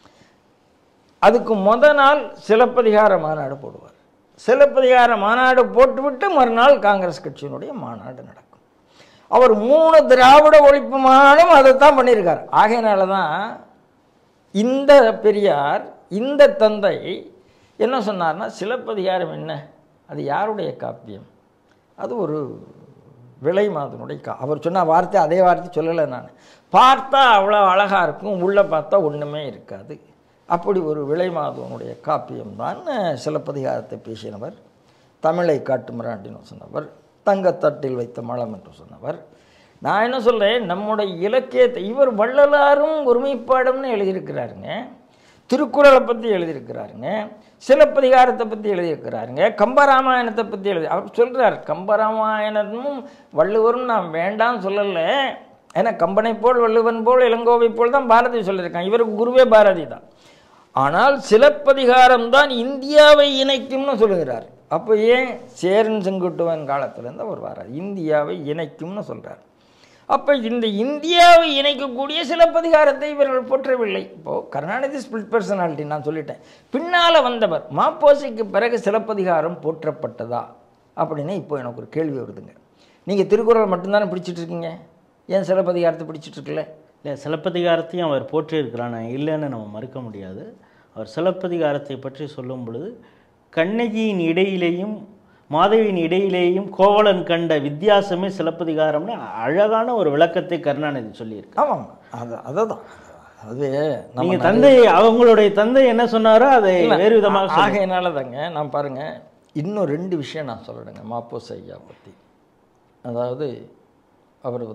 Speaker 2: அதுக்கு நாள் சிலப்பதிகார மாநாடு போடுவார். சிலப்பதிகார மாநாடு போட்டுவிட்டு மறுநாள் காங்கிரஸ் கட்சியினுடைய மாநாடு நடக்கும். அவர் 3 திராவிட ஒழிப்பு மாநாடும் அதைத்தான் பண்ணியிருக்கார். ஆகையினால தான் இந்த பெரியார், இந்த தந்தை என்ன சொன்னார்னா, சிலப்பதிகாரம் என்ன, அது யாருடைய காப்பியம், அது ஒரு விலை மாதனுடைய அவர் சொன்ன வார்த்தை அதே வார்த்தை சொல்லலை நான். பார்த்தா அவ்வளோ அழகாக இருக்கும், உள்ளே பார்த்தா ஒன்றுமே இருக்காது. அப்படி ஒரு விலை மாதவனுடைய காப்பியம்தான் சிலப்பதிகாரத்தை பேசினவர். தமிழை காட்டுமிராண்டின்னு சொன்னவர், தங்கத்தட்டில் வைத்த மலம் என்று சொன்னவர். நான் என்ன சொல்கிறேன், நம்முடைய இலக்கியத்தை இவர் வள்ளலாரும் ஒருமைப்பாடும்னு எழுதியிருக்கிறாருங்க, திருக்குறளை பற்றி எழுதியிருக்கிறாருங்க, சிலப்பதிகாரத்தை பற்றி எழுதியிருக்கிறாருங்க, கம்பராமாயணத்தை பற்றி அவர் சொல்கிறார். கம்பராமாயணமும் வள்ளுவரும் நான் வேண்டாம்னு சொல்லலை. ஏன்னா கம்பனை போல் வள்ளுவன் போல் இளங்கோவை போல் தான் பாரதி சொல்லியிருக்காங்க. இவருக்கு குருவே பாரதி தான். ஆனால் சிலப்பதிகாரம் தான் இந்தியாவை இணைக்கும்னு சொல்லுகிறார். அப்போ ஏன் சேரன் செங்குட்டுவன் காலத்திலேருந்து அவர் வரார், இந்தியாவை இணைக்கும்னு சொல்கிறார். அப்போ இந்த இந்தியாவை இணைக்கக்கூடிய சிலப்பதிகாரத்தை இவர்கள் போற்றவில்லை. இப்போது கருணாநிதி ஸ்பிளிட் பர்சனாலிட்டி நான் சொல்லிட்டேன். பின்னால் வந்தவர் மாப்போசிக்கு பிறகு சிலப்பதிகாரம் போற்றப்பட்டதா அப்படின்னு இப்போ எனக்கு ஒரு கேள்வி வருதுங்க. நீங்கள் திருக்குறள் மட்டும்தானே பிடிச்சிட்டு இருக்கீங்க, ஏன் சிலப்பதிகாரத்தை பிடிச்சிட்டு இருக்கல?
Speaker 1: இல்லை, சிலப்பதிகாரத்தையும் அவர் போற்றியிருக்கிறான், இல்லைன்னு நம்ம மறுக்க முடியாது. அவர் சிலப்பதிகாரத்தை பற்றி சொல்லும் பொழுது கண்ணகியின் இடையிலேயும் மாதவியின் இடையிலேயும் கோவலன் கண்ட வித்தியாசமே சிலப்பதிகாரம்னு அழகான ஒரு விளக்கத்தை கருணாநிதி சொல்லியிருக்கு.
Speaker 2: ஆமாம், அதுதான். அது
Speaker 1: நீங்கள் தந்தை, அவங்களுடைய தந்தை என்ன சொன்னாரோ அதை வேறு விதமாக.
Speaker 2: ஆகையினால தாங்க நான் பாருங்கள், இன்னும் 2 விஷயம் நான் சொல்லணுங்க மாப்போசி ஐயா பற்றி. அதாவது அவர்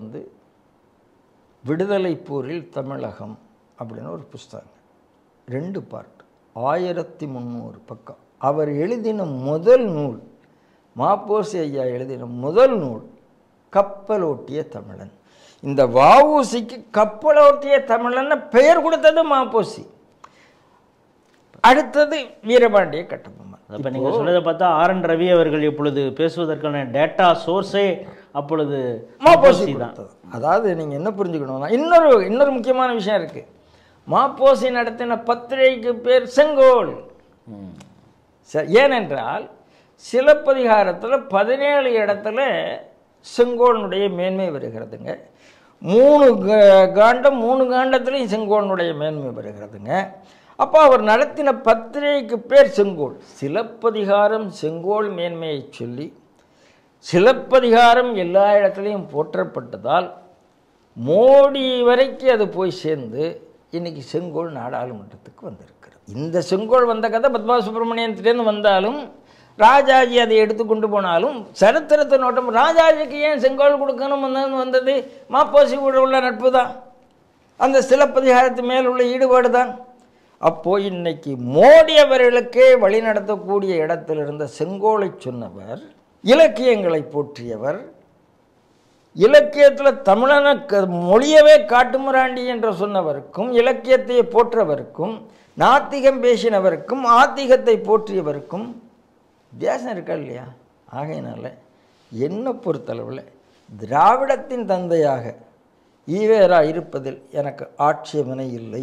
Speaker 2: விடுதலை போரில் தமிழகம் அப்படின்னு ஒரு புஸ்தகம், 2 பார்ட், 1300 பக்கம். அவர் எழுதின முதல் நூல், மாப்போசி ஐயா எழுதின முதல் நூல் கப்பலோட்டிய தமிழன். இந்த வஉசிக்கு கப்பலோட்டிய தமிழன் பெயர் கொடுத்தது மாப்போசி. அடுத்தது வீரபாண்டிய கட்டபொம்மன்.
Speaker 1: அப்போ நீங்கள் சொல்றதை பார்த்தா ஆர்.என். ரவி அவர்கள் இப்பொழுது பேசுவதற்கான டேட்டா சோர்ஸே அப்பொழுது
Speaker 2: மாப்போசி தான். அதாவது நீங்கள் என்ன புரிஞ்சுக்கணும்னா, இன்னொரு முக்கியமான விஷயம் இருக்குது. மாப்போசி நடத்தின பத்திரிகைக்கு பேர் செங்கோல். ஏனென்றால் சிலப்பதிகாரத்தில் 17 இடத்துல செங்கோலனுடைய மேன்மை வருகிறதுங்க. 3 காண்டத்துலையும் செங்கோலனுடைய மேன்மை வருகிறதுங்க. அப்போ அவர் நடத்தின பத்திரிகைக்கு பேர் செங்கோல். சிலப்பதிகாரம் செங்கோல் மேன்மையை சொல்லி சிலப்பதிகாரம் எல்லா இடத்துலையும் போற்றப்பட்டதால் மோடி வரைக்கும் அது போய் சேர்ந்து இன்றைக்கி செங்கோல் நாடாளுமன்றத்துக்கு வந்திருக்கிறது. இந்த செங்கோல் வந்த கதை பத்மா சுப்பிரமணியத்திலேருந்து வந்தாலும், ராஜாஜி அதை எடுத்துக்கொண்டு போனாலும், சரித்திரத்தை நோட்டம் ராஜாஜிக்கு ஏன் செங்கோல் கொடுக்கணும் வந்தது மாப்போசி கூட உள்ள நட்பு தான், அந்த சிலப்பதிகாரத்து மேல் உள்ள ஈடுபாடு தான். அப்போது இன்னைக்கு மோடி அவர்களுக்கே வழி நடத்தக்கூடிய இடத்தில் இருந்த செங்கோலை சொன்னவர், இலக்கியங்களை போற்றியவர், இலக்கியத்தில் தமிழன மொழியவே காட்டுமிராண்டி என்று சொன்னவருக்கும், இலக்கியத்தை போற்றவருக்கும், நாத்திகம் பேசினவருக்கும், ஆத்திகத்தை போற்றியவருக்கும் வித்தியாசம் இருக்கா இல்லையா? ஆகையினால என்னை பொறுத்தளவில் திராவிடத்தின் தந்தையாக ஈவேரா இருப்பதில் எனக்கு ஆட்சேபனை இல்லை.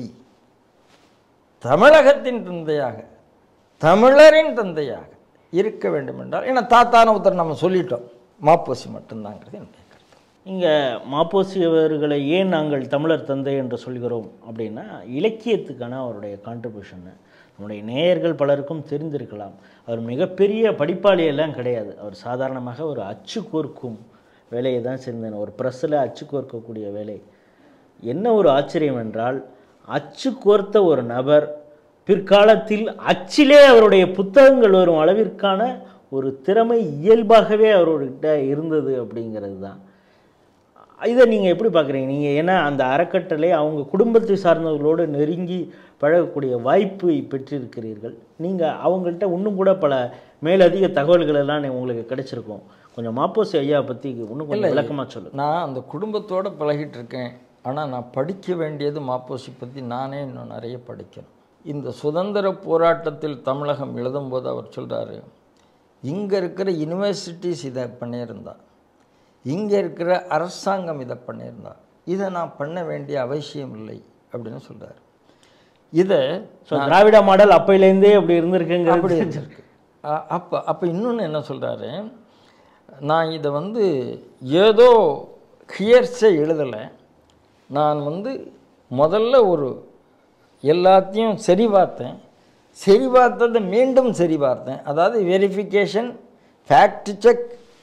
Speaker 2: தமிழகத்தின் தந்தையாக, தமிழரின் தந்தையாக இருக்க வேண்டும் என்றால், ஏன்னா தாத்தான உத்தரம் நம்ம சொல்லிட்டோம், மாப்போசி மட்டும்தாங்கிறது என்னுடைய கருத்து.
Speaker 1: இங்கே மாப்போசி அவர்களை ஏன் நாங்கள் தமிழர் தந்தை என்று சொல்கிறோம் அப்படின்னா, இலக்கியத்துக்கான அவருடைய கான்ட்ரிபியூஷன் நம்முடைய நேயர்கள் பலருக்கும் தெரிந்திருக்கலாம். அவர் மிகப்பெரிய படிப்பாளியெல்லாம் கிடையாது. அவர் சாதாரணமாக ஒரு அச்சு கோர்க்கும் வேலையை தான் செஞ்சேன், ஒரு ப்ரெஸ்ஸில் அச்சு கோர்க்கக்கூடிய வேலை. என்ன ஒரு ஆச்சரியம் என்றால், அச்சு கோர்த்த ஒரு நபர் பிற்காலத்தில் அச்சிலே அவருடைய புத்தகங்கள் வரும் அளவிற்கான ஒரு திறமை இயல்பாகவே அவர்கிட்ட இருந்தது அப்படிங்கிறது தான். இதை நீங்கள் எப்படி பார்க்குறீங்க? நீங்கள் ஏன்னா அந்த அறக்கட்டளை அவங்க குடும்பத்தை சார்ந்தவர்களோடு நெருங்கி பழகக்கூடிய வாய்ப்பை பெற்றிருக்கிறீர்கள். நீங்கள் அவங்கள்ட்ட இன்னும் கூட பல மேலதிக தகவல்கள் எல்லாம் உங்களுக்கு கிடைச்சிருக்கும். கொஞ்சம் மாப்போசி ஐயா பற்றி இன்னும் கொஞ்சம் விளக்கமாக சொல்லுங்கள்.
Speaker 2: நான் அந்த குடும்பத்தோடு பழகிட்டு இருக்கேன். ஆனால் நான் படிக்க வேண்டியது மாப்போசி பற்றி நானே இன்னும் நிறைய படிக்கணும். இந்த சுதந்திர போராட்டத்தில் தமிழகம் எழுதும்போது அவர் சொல்கிறாரு, இங்கே இருக்கிற யூனிவர்சிட்டிஸ் இதை பண்ணியிருந்தா, இங்கே இருக்கிற அரசாங்கம் இதை பண்ணியிருந்தா, இதை நான் பண்ண வேண்டிய அவசியம் இல்லை அப்படின்னு சொல்கிறார். இதை
Speaker 1: திராவிட மாடல் அப்பையிலேருந்தே அப்படி இருந்திருக்குங்க.
Speaker 2: அப்படி இருந்திருக்கு. அப்போ இன்னொன்று என்ன சொல்கிறாரு, நான் இதை ஏதோ ஹியர்ஸே எழுதலை, நான் முதல்ல ஒரு எல்லாத்தையும் சரி பார்த்ததை மீண்டும் சரி பார்த்தேன். அதாவது வெரிஃபிகேஷன், ஃபேக்ட் செக்,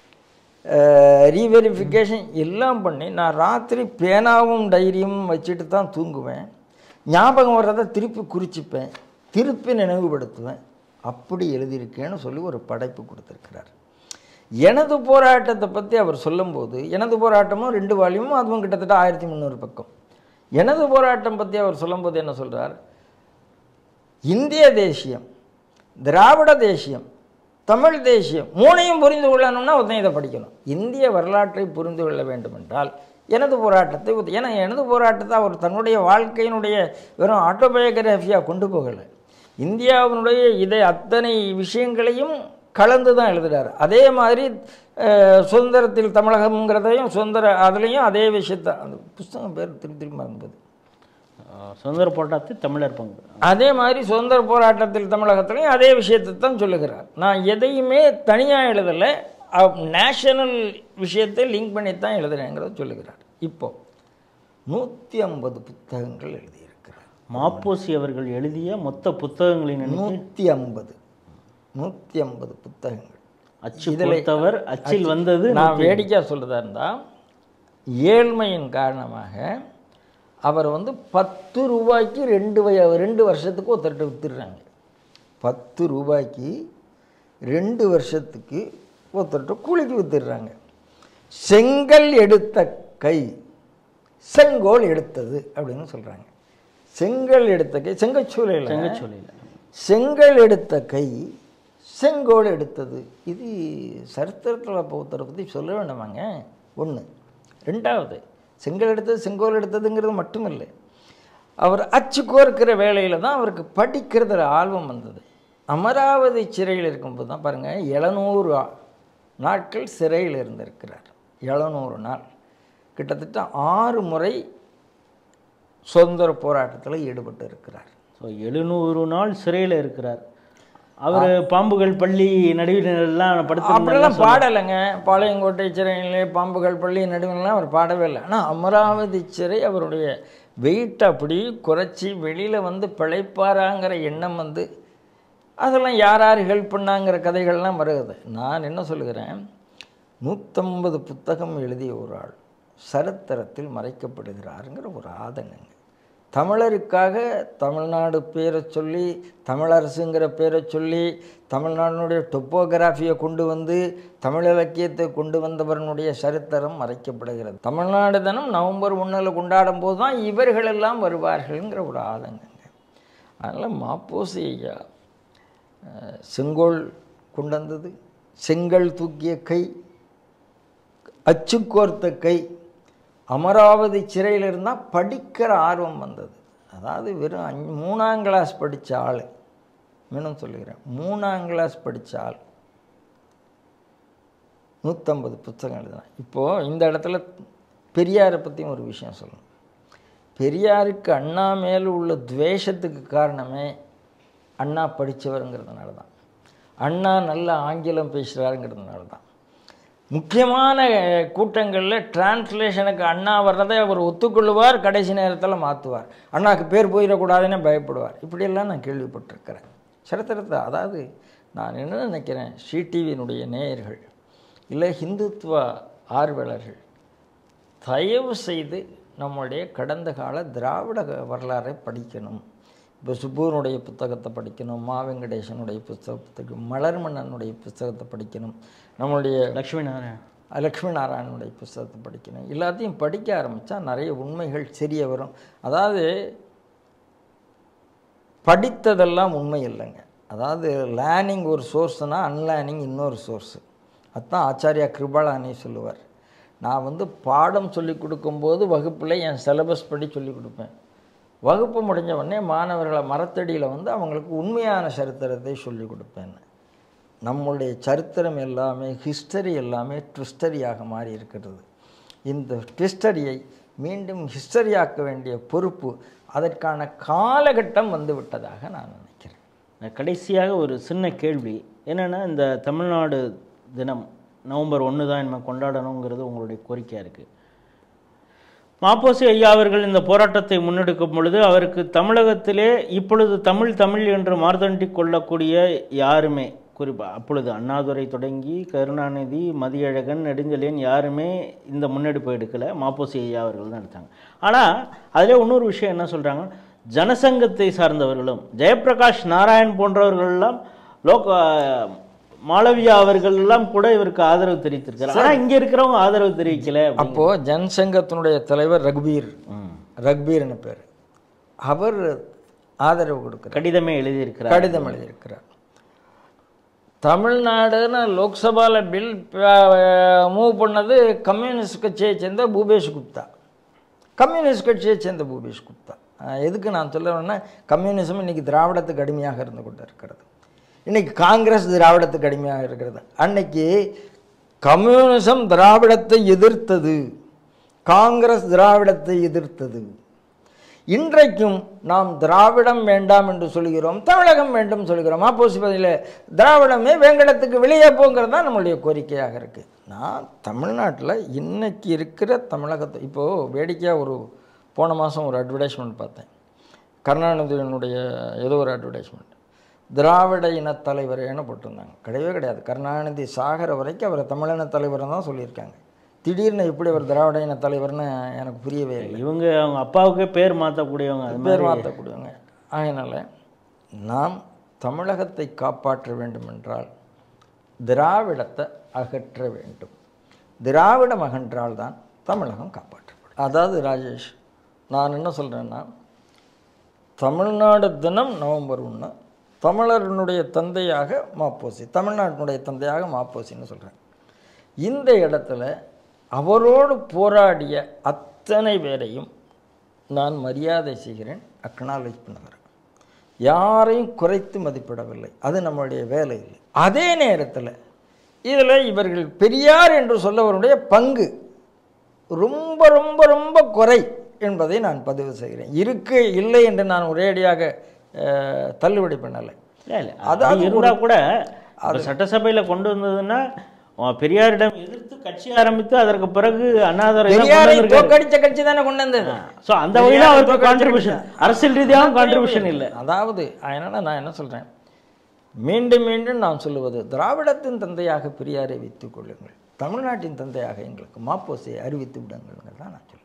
Speaker 2: ரீவெரிஃபிகேஷன் எல்லாம் பண்ணி நான் ராத்திரி பேனாவும் டைரியும் வச்சுட்டு தான் தூங்குவேன். ஞாபகம் வர்றதை திருப்பி குறிச்சிப்பேன், திருப்பி நினைவுபடுத்துவேன். அப்படி எழுதியிருக்கேன்னு சொல்லி ஒரு படைப்பு கொடுத்துருக்கிறார். எனது போராட்டத்தை பற்றி அவர் சொல்லும்போது, எனது போராட்டமும் 2 வால்யூமும், அதுவும் கிட்டத்தட்ட 1300 பக்கம். எனது போராட்டம் பற்றி அவர் சொல்லும்போது என்ன சொல்கிறார், இந்திய தேசியம், திராவிட தேசியம், தமிழ் தேசியம் 3ஐயும் புரிந்து கொள்ளணும்னா ஒருத்தன் இதை படிக்கணும். இந்திய வரலாற்றை புரிந்து கொள்ள வேண்டும் என்றால் எனது போராட்டத்தை, ஏன்னா எனது போராட்டத்தை அவர் தன்னுடைய வாழ்க்கையினுடைய வெறும் ஆட்டோபயோகிராஃபியாக கொண்டு போகலை, இந்தியாவினுடைய இதை அத்தனை விஷயங்களையும் கலந்து தான் எழுதுகிறார். அதே மாதிரி சுதந்திரத்தில் தமிழகம்ங்கிறதையும் அதுலேயும் அதே விஷயத்த, அந்த புஸ்தகம் பேர் திரும்பி மறந்துது,
Speaker 1: சுதந்திர போராட்டத்தில் தமிழர் பங்கு.
Speaker 2: அதே மாதிரி சுதந்திர போராட்டத்தில் தமிழகத்திலையும் அதே விஷயத்தை தான் சொல்லுகிறார். நான் எதையுமே தனியாக எழுதலை, நேஷனல் விஷயத்தை லிங்க் பண்ணி தான் எழுதுறேங்கிறத சொல்லுகிறார். இப்போது 150 புத்தகங்கள் எழுதியிருக்கிறார்
Speaker 1: மாப்போசி அவர்கள் எழுதிய மொத்த புத்தகங்களின்
Speaker 2: 150 புத்தகங்கள்.
Speaker 1: அச்சில் வந்தது.
Speaker 2: நான் வேடிக்கையாக சொல்கிறதா இருந்தால், ஏழ்மையின் காரணமாக அவர் 10 ரூபாய்க்கு 2 வருஷத்துக்கு ஒருத்தர்கிட்ட வித்துடுறாங்க. 10 ரூபாய்க்கு 2 வருஷத்துக்கு ஒருத்தர்கிட்ட கூலிக்கு வித்துடுறாங்க. செங்கல் எடுத்த கை செங்கோல் எடுத்தது அப்படின்னு சொல்கிறாங்க. செங்கல் எடுத்த கை, செங்கச்சூளையில் செங்கல் எடுத்த கை செங்கோல் எடுத்தது. இது சரித்திரத்தில் ஒருத்தரை பற்றி சொல்ல வேண்டாமாங்க. 1. 2வது, செங்கல் எடுத்தது செங்கோல் எடுத்ததுங்கிறது மட்டும் இல்லை, அவர் அச்சு கோர்க்கிற வேலையில் தான் அவருக்கு படிக்கிறதுல ஆர்வம் வந்தது. அமராவதி சிறையில் இருக்கும்போது தான் பாருங்கள், 700 நாட்கள் சிறையில் இருந்திருக்கிறார். 700 நாள், கிட்டத்தட்ட 6 முறை சுதந்திர போராட்டத்தில் ஈடுபட்டு இருக்கிறார்.
Speaker 1: ஸோ 700 நாள் சிறையில் இருக்கிறார். அவர் பாம்புகள் பள்ளி நடுவினெல்லாம்
Speaker 2: அப்படிலாம் பாடலைங்க. பாளையங்கோட்டை சிறையிலே பாம்புகள் பள்ளி நடுவினெல்லாம் அவர் பாடவே இல்லை. ஆனால் அமராவதி சிறை அவருடைய வெயிட் அப்படி குறைச்சி வெளியில் பிழைப்பாராங்கிற எண்ணம் அதெல்லாம் யார் ஹெல்ப் பண்ணாங்கிற கதைகள்லாம் வருகிறது. நான் என்ன சொல்லுகிறேன், 150 புத்தகம் எழுதிய ஒரு ஆள் சரித்திரத்தில் மறைக்கப்படுகிறாருங்கிற ஒரு ஆதங்கங்க. தமிழருக்காக தமிழ்நாடு பேரை சொல்லி, தமிழரசுங்கிற பேரை சொல்லி, தமிழ்நாட்டினுடைய டொப்போகிராஃபியை கொண்டு தமிழ் இலக்கியத்தை கொண்டு வந்தவர்களுடைய சரித்திரம் மறைக்கப்படுகிறது. தமிழ்நாடு தினம் நவம்பர் 1 கொண்டாடும் போது தான் இவர்களெல்லாம் வருவார்கள்ங்கிற ஒரு ஆதங்கங்க. அதனால் மாப்போசி ஐயா செங்கோல் கொண்டு வந்தது, செங்கல் தூக்கிய கை, அச்சு கோர்த்த கை, அமராவதி சிறையில் இருந்தால் படிக்கிற ஆர்வம் வந்தது. அதாவது வெறும் 3ஆம் கிளாஸ் படித்த ஆள், மீண்டும் சொல்லுகிறேன், 3ஆம் கிளாஸ் படித்த ஆள் 150 புத்தகம் எழுதினான். இப்போது இந்த இடத்துல பெரியாரை பற்றியும் ஒரு விஷயம் சொல்லணும். பெரியாருக்கு அண்ணா மேல் உள்ள துவேஷத்துக்கு காரணமே அண்ணா படித்தவருங்கிறதுனால தான், அண்ணா நல்ல ஆங்கிலம் பேசுகிறாருங்கிறதுனால தான். முக்கியமான கூட்டங்களில் டிரான்ஸ்லேஷனுக்கு அண்ணா வர்றதை அவர் ஒத்துக்கொள்ளுவார், கடைசி நேரத்தில் மாற்றுவார், அண்ணாவுக்கு பேர் போயிடக்கூடாதுன்னு பயப்படுவார். இப்படியெல்லாம் நான் கேள்விப்பட்டிருக்கிறேன் சரித்திரத்தை. அதாவது நான் என்ன நினைக்கிறேன், ஸ்ரீடிவியினுடைய நேயர்கள் இல்லை ஹிந்துத்துவ ஆர்வலர்கள் தயவு செய்து நம்முடைய கடந்த கால திராவிட வரலாறை படிக்கணும். இப்போ சுப்புவனுடைய புத்தகத்தை படிக்கணும், மா வெங்கடேசனுடைய புத்தகத்துக்கு, மலர்மன்னனுடைய புத்தகத்தை படிக்கணும், நம்மளுடைய
Speaker 1: லக்ஷ்மி நாராயணன்
Speaker 2: லக்ஷ்மி நாராயணனுடைய புஸ்தகத்தை படிக்கணும். எல்லாத்தையும் படிக்க ஆரம்பித்தா நிறைய உண்மைகள் தெரிய வரும். அதாவது படித்ததெல்லாம் உண்மை இல்லைங்க. அதாவது லேர்னிங் ஒரு சோர்ஸ்னால் அன்லேர்னிங் இன்னொரு சோர்ஸு. அதுதான் ஆச்சாரியா கிருபாலானி சொல்லுவார். நான் பாடம் சொல்லி கொடுக்கும்போது வகுப்பில் என் சிலபஸ் படி சொல்லி கொடுப்பேன். வகுப்பு முடிஞ்ச உடனே மாணவர்களை மரத்தடியில் அவங்களுக்கு உண்மையான சரித்திரத்தை சொல்லி கொடுப்பேன். நம்முடைய சரித்திரம் எல்லாமே ஹிஸ்டரி எல்லாமே ட்விஸ்டரியாக மாறி இருக்கிறது. இந்த ட்விஸ்டரியை மீண்டும் ஹிஸ்டரியாக்க வேண்டிய பொறுப்பு, அதற்கான காலகட்டம் விட்டதாக நான் நினைக்கிறேன்.
Speaker 1: கடைசியாக ஒரு சின்ன கேள்வி என்னென்னா, இந்த தமிழ்நாடு தினம் நவம்பர் 1 தான் நம்ம கொண்டாடணுங்கிறது உங்களுடைய கோரிக்கையாக இருக்குது. மாப்போசி ஐயா அவர்கள் இந்த போராட்டத்தை முன்னெடுக்கும் பொழுது அவருக்கு தமிழகத்திலே இப்பொழுது தமிழ் என்று மார்தண்டி கொள்ளக்கூடிய யாருமே, குறிப்பாக அப்பொழுது அண்ணாதுரை தொடங்கி கருணாநிதி, மதியழகன், நெடுஞ்செழியன் யாருமே இந்த முன்னெடுப்பு எடுக்கலை, மாப்போசி ஐயா அவர்கள் தான் எடுத்தாங்க. ஆனால் அதிலே இன்னொரு விஷயம் என்ன சொல்கிறாங்க, ஜனசங்கத்தை சார்ந்தவர்களும் ஜெயபிரகாஷ் நாராயண் போன்றவர்களெல்லாம் மாளவியா அவர்கள் எல்லாம் கூட இவருக்கு ஆதரவு தெரிவித்திருக்கிறார். ஆனால் இங்கே இருக்கிறவங்க ஆதரவு தெரிவிக்கல.
Speaker 2: அப்போது ஜனசங்கத்தினுடைய தலைவர் ரக்பீர்னு பேர், அவர் ஆதரவு கொடுக்குறார்.
Speaker 1: கடிதம்
Speaker 2: எழுதியிருக்கிறார். தமிழ்நாடுன்னு லோக்சபாவில் பில் மூவ் பண்ணது கம்யூனிஸ்ட் கட்சியை சேர்ந்த பூபேஷ் குப்தா. எதுக்கு நான் சொல்லுவேன்னா, கம்யூனிசம் இன்றைக்கி திராவிடத்துக்கு அடிமையாக இருந்து கொண்டு இருக்கிறது. இன்றைக்கி காங்கிரஸ் திராவிடத்துக்கு அடிமையாக இருக்கிறது. அன்னைக்கு கம்யூனிசம் திராவிடத்தை எதிர்த்தது, காங்கிரஸ் திராவிடத்தை எதிர்த்தது. இன்றைக்கும் நாம் திராவிடம் வேண்டாம் என்று சொல்கிறோம், தமிழகம் வேண்டும் சொல்கிறோம். மாப்போசி பதில் திராவிடமே வேங்கடத்துக்கு வெளியே போங்கிறது தான் நம்மளுடைய கோரிக்கையாக இருக்குது. நான் தமிழ்நாட்டில் இன்னைக்கு இருக்கிற தமிழகத்தை, இப்போது வேடிக்கையாக போன மாதம் ஒரு அட்வர்டைஸ்மெண்ட் பார்த்தேன். கருணாநிதியினுடைய ஏதோ ஒரு அட்வர்டைஸ்மெண்ட், திராவிட இனத் தலைவரேன்னு போட்டிருந்தாங்க. கிடையவே கிடையாது. கருணாநிதி சாகர வரைக்கும் அவரை தமிழின தலைவர்னு தான் சொல்லியிருக்காங்க. திடீர்னு எப்படி அவர் திராவிட இன தலைவர்னு எனக்கு புரியவே இல்லை.
Speaker 1: அவங்க அப்பாவுக்கே பேர் மாற்றக்கூடியவங்க.
Speaker 2: அதனால் நாம் தமிழகத்தை காப்பாற்ற வேண்டும் என்றால் திராவிடத்தை அகற்ற வேண்டும். திராவிடம் அகன்றால் தான் தமிழகம் காப்பாற்றப்படும். அதாவது ராஜேஷ், நான் என்ன சொல்கிறேன்னா, தமிழ்நாடு தினம் நவம்பர் 1, தமிழர்களுடைய தந்தையாக மாப்போசி, தமிழ்நாட்டினுடைய தந்தையாக மாப்போசின்னு சொல்கிறேன். இந்த இடத்துல அவரோடு போராடிய அத்தனை பேரையும் நான் மரியாதை செய்கிறேன், அக்னாலேஜ் பண்ணுகிறேன். யாரையும் குறைத்து மதிப்பிடவில்லை, அது நம்மளுடைய வேலை இல்லை. அதே நேரத்தில் இதில் இவர்கள் பெரியார் என்று சொல்லவருடைய பங்கு ரொம்ப ரொம்ப ரொம்ப குறை என்பதை நான் பதிவு செய்கிறேன். இருக்கு இல்லை என்று நான் ஒரேடியாக தள்ளுபடி பண்ணலை.
Speaker 1: அதாவது இருந்தால் கூட சட்டசபையில் கொண்டு வந்ததுன்னா பெரியாரிடம் எதிர்த்து கட்சி ஆரம்பித்து அதற்கு பிறகு அண்ணாதுரை
Speaker 2: தோக்கடிச்ச கட்சி தானே கொண்டு வந்தது.
Speaker 1: ஸோ அந்த வகையில் அவருக்கு கான்ட்ரிபியூஷன், அரசியல் ரீதியாகவும் கான்ட்ரிபியூஷன் இல்லை.
Speaker 2: அதாவது அதனால் நான் என்ன சொல்கிறேன், மீண்டும் மீண்டும் நான் சொல்லுவது, திராவிடத்தின் தந்தையாக பெரியாரை வைத்துக் கொள்ளுங்கள், தமிழ்நாட்டின் தந்தையாக எங்களுக்கு மாப்போசியை அறிவித்து விடுங்கள் தான் நான் சொல்கிறேன்.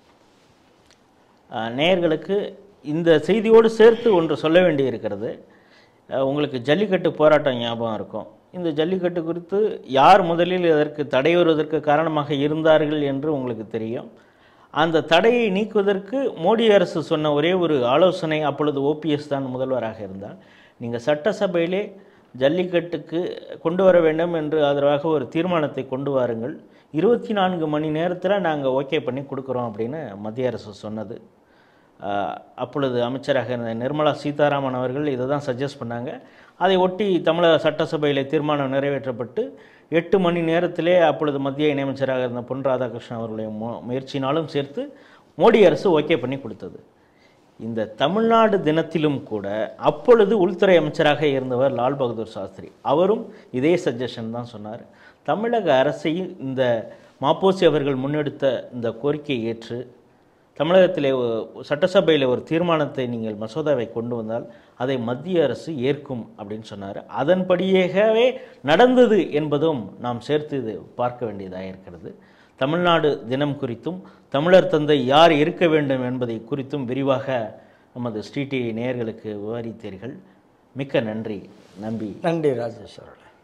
Speaker 1: நேயர்களுக்கு இந்த செய்தியோடு சேர்த்து ஒன்று சொல்ல வேண்டி இருக்கிறது. உங்களுக்கு ஜல்லிக்கட்டு போராட்டம் ஞாபகம் இருக்கும். இந்த ஜல்லிக்கட்டு குறித்து யார் முதலில் இதற்கு தடை வருவதற்கு காரணமாக இருந்தார்கள் என்று உங்களுக்கு தெரியும். அந்த தடையை நீக்குவதற்கு மோடி அரசு சொன்ன ஒரே ஒரு ஆலோசனை, அப்பொழுது ஓபிஎஸ் தான் முதல்வராக இருந்தார், நீங்கள் சட்டசபையிலே ஜல்லிக்கட்டுக்கு கொண்டு வர வேண்டும் என்று ஆதரவாக ஒரு தீர்மானத்தை கொண்டு வாருங்கள், 24 மணி நேரத்தில் நாங்கள் ஓகே பண்ணி கொடுக்குறோம் அப்படின்னு மத்திய அரசு சொன்னது. அப்பொழுது அமைச்சராக இருந்த நிர்மலா சீதாராமன் அவர்கள் இதை தான் சஜஸ்ட் பண்ணாங்க. அதை ஒட்டி தமிழக சட்டசபையில் தீர்மானம் நிறைவேற்றப்பட்டு 8 மணி நேரத்திலே அப்பொழுது மத்திய இணையமைச்சராக இருந்த பொன் ராதாகிருஷ்ணன் அவர்களுடைய முயற்சினாலும் சேர்த்து மோடி அரசு ஓகே பண்ணி கொடுத்தது. இந்த தமிழ்நாடு தினத்திலும் கூட அப்பொழுது உள்துறை அமைச்சராக இருந்தவர் லால் பகதூர் சாஸ்திரி, அவரும் இதே சஜஷன் தான் சொன்னார். தமிழக அரசையும் இந்த மாப்போசி அவர்கள் முன்னெடுத்த இந்த கோரிக்கையை ஏற்று தமிழகத்திலே சட்டசபையில் ஒரு தீர்மானத்தை நீங்கள் மசோதாவை கொண்டு வந்தால் அதை மத்திய அரசு ஏற்கும் அப்படின்னு சொன்னார். அதன்படியாகவே நடந்தது என்பதும் நாம் சேர்த்து இது பார்க்க வேண்டியதாக இருக்கிறது. தமிழ்நாடு தினம் குறித்தும் தமிழர் தந்தை யார் இருக்க வேண்டும் என்பதை குறித்தும் விரிவாக நமது ஸ்ரீ டிவி நேயர்களுக்கு விவரித்தீர்கள். மிக்க நன்றி.
Speaker 2: நன்றி ராஜேஷ் அவர்களே.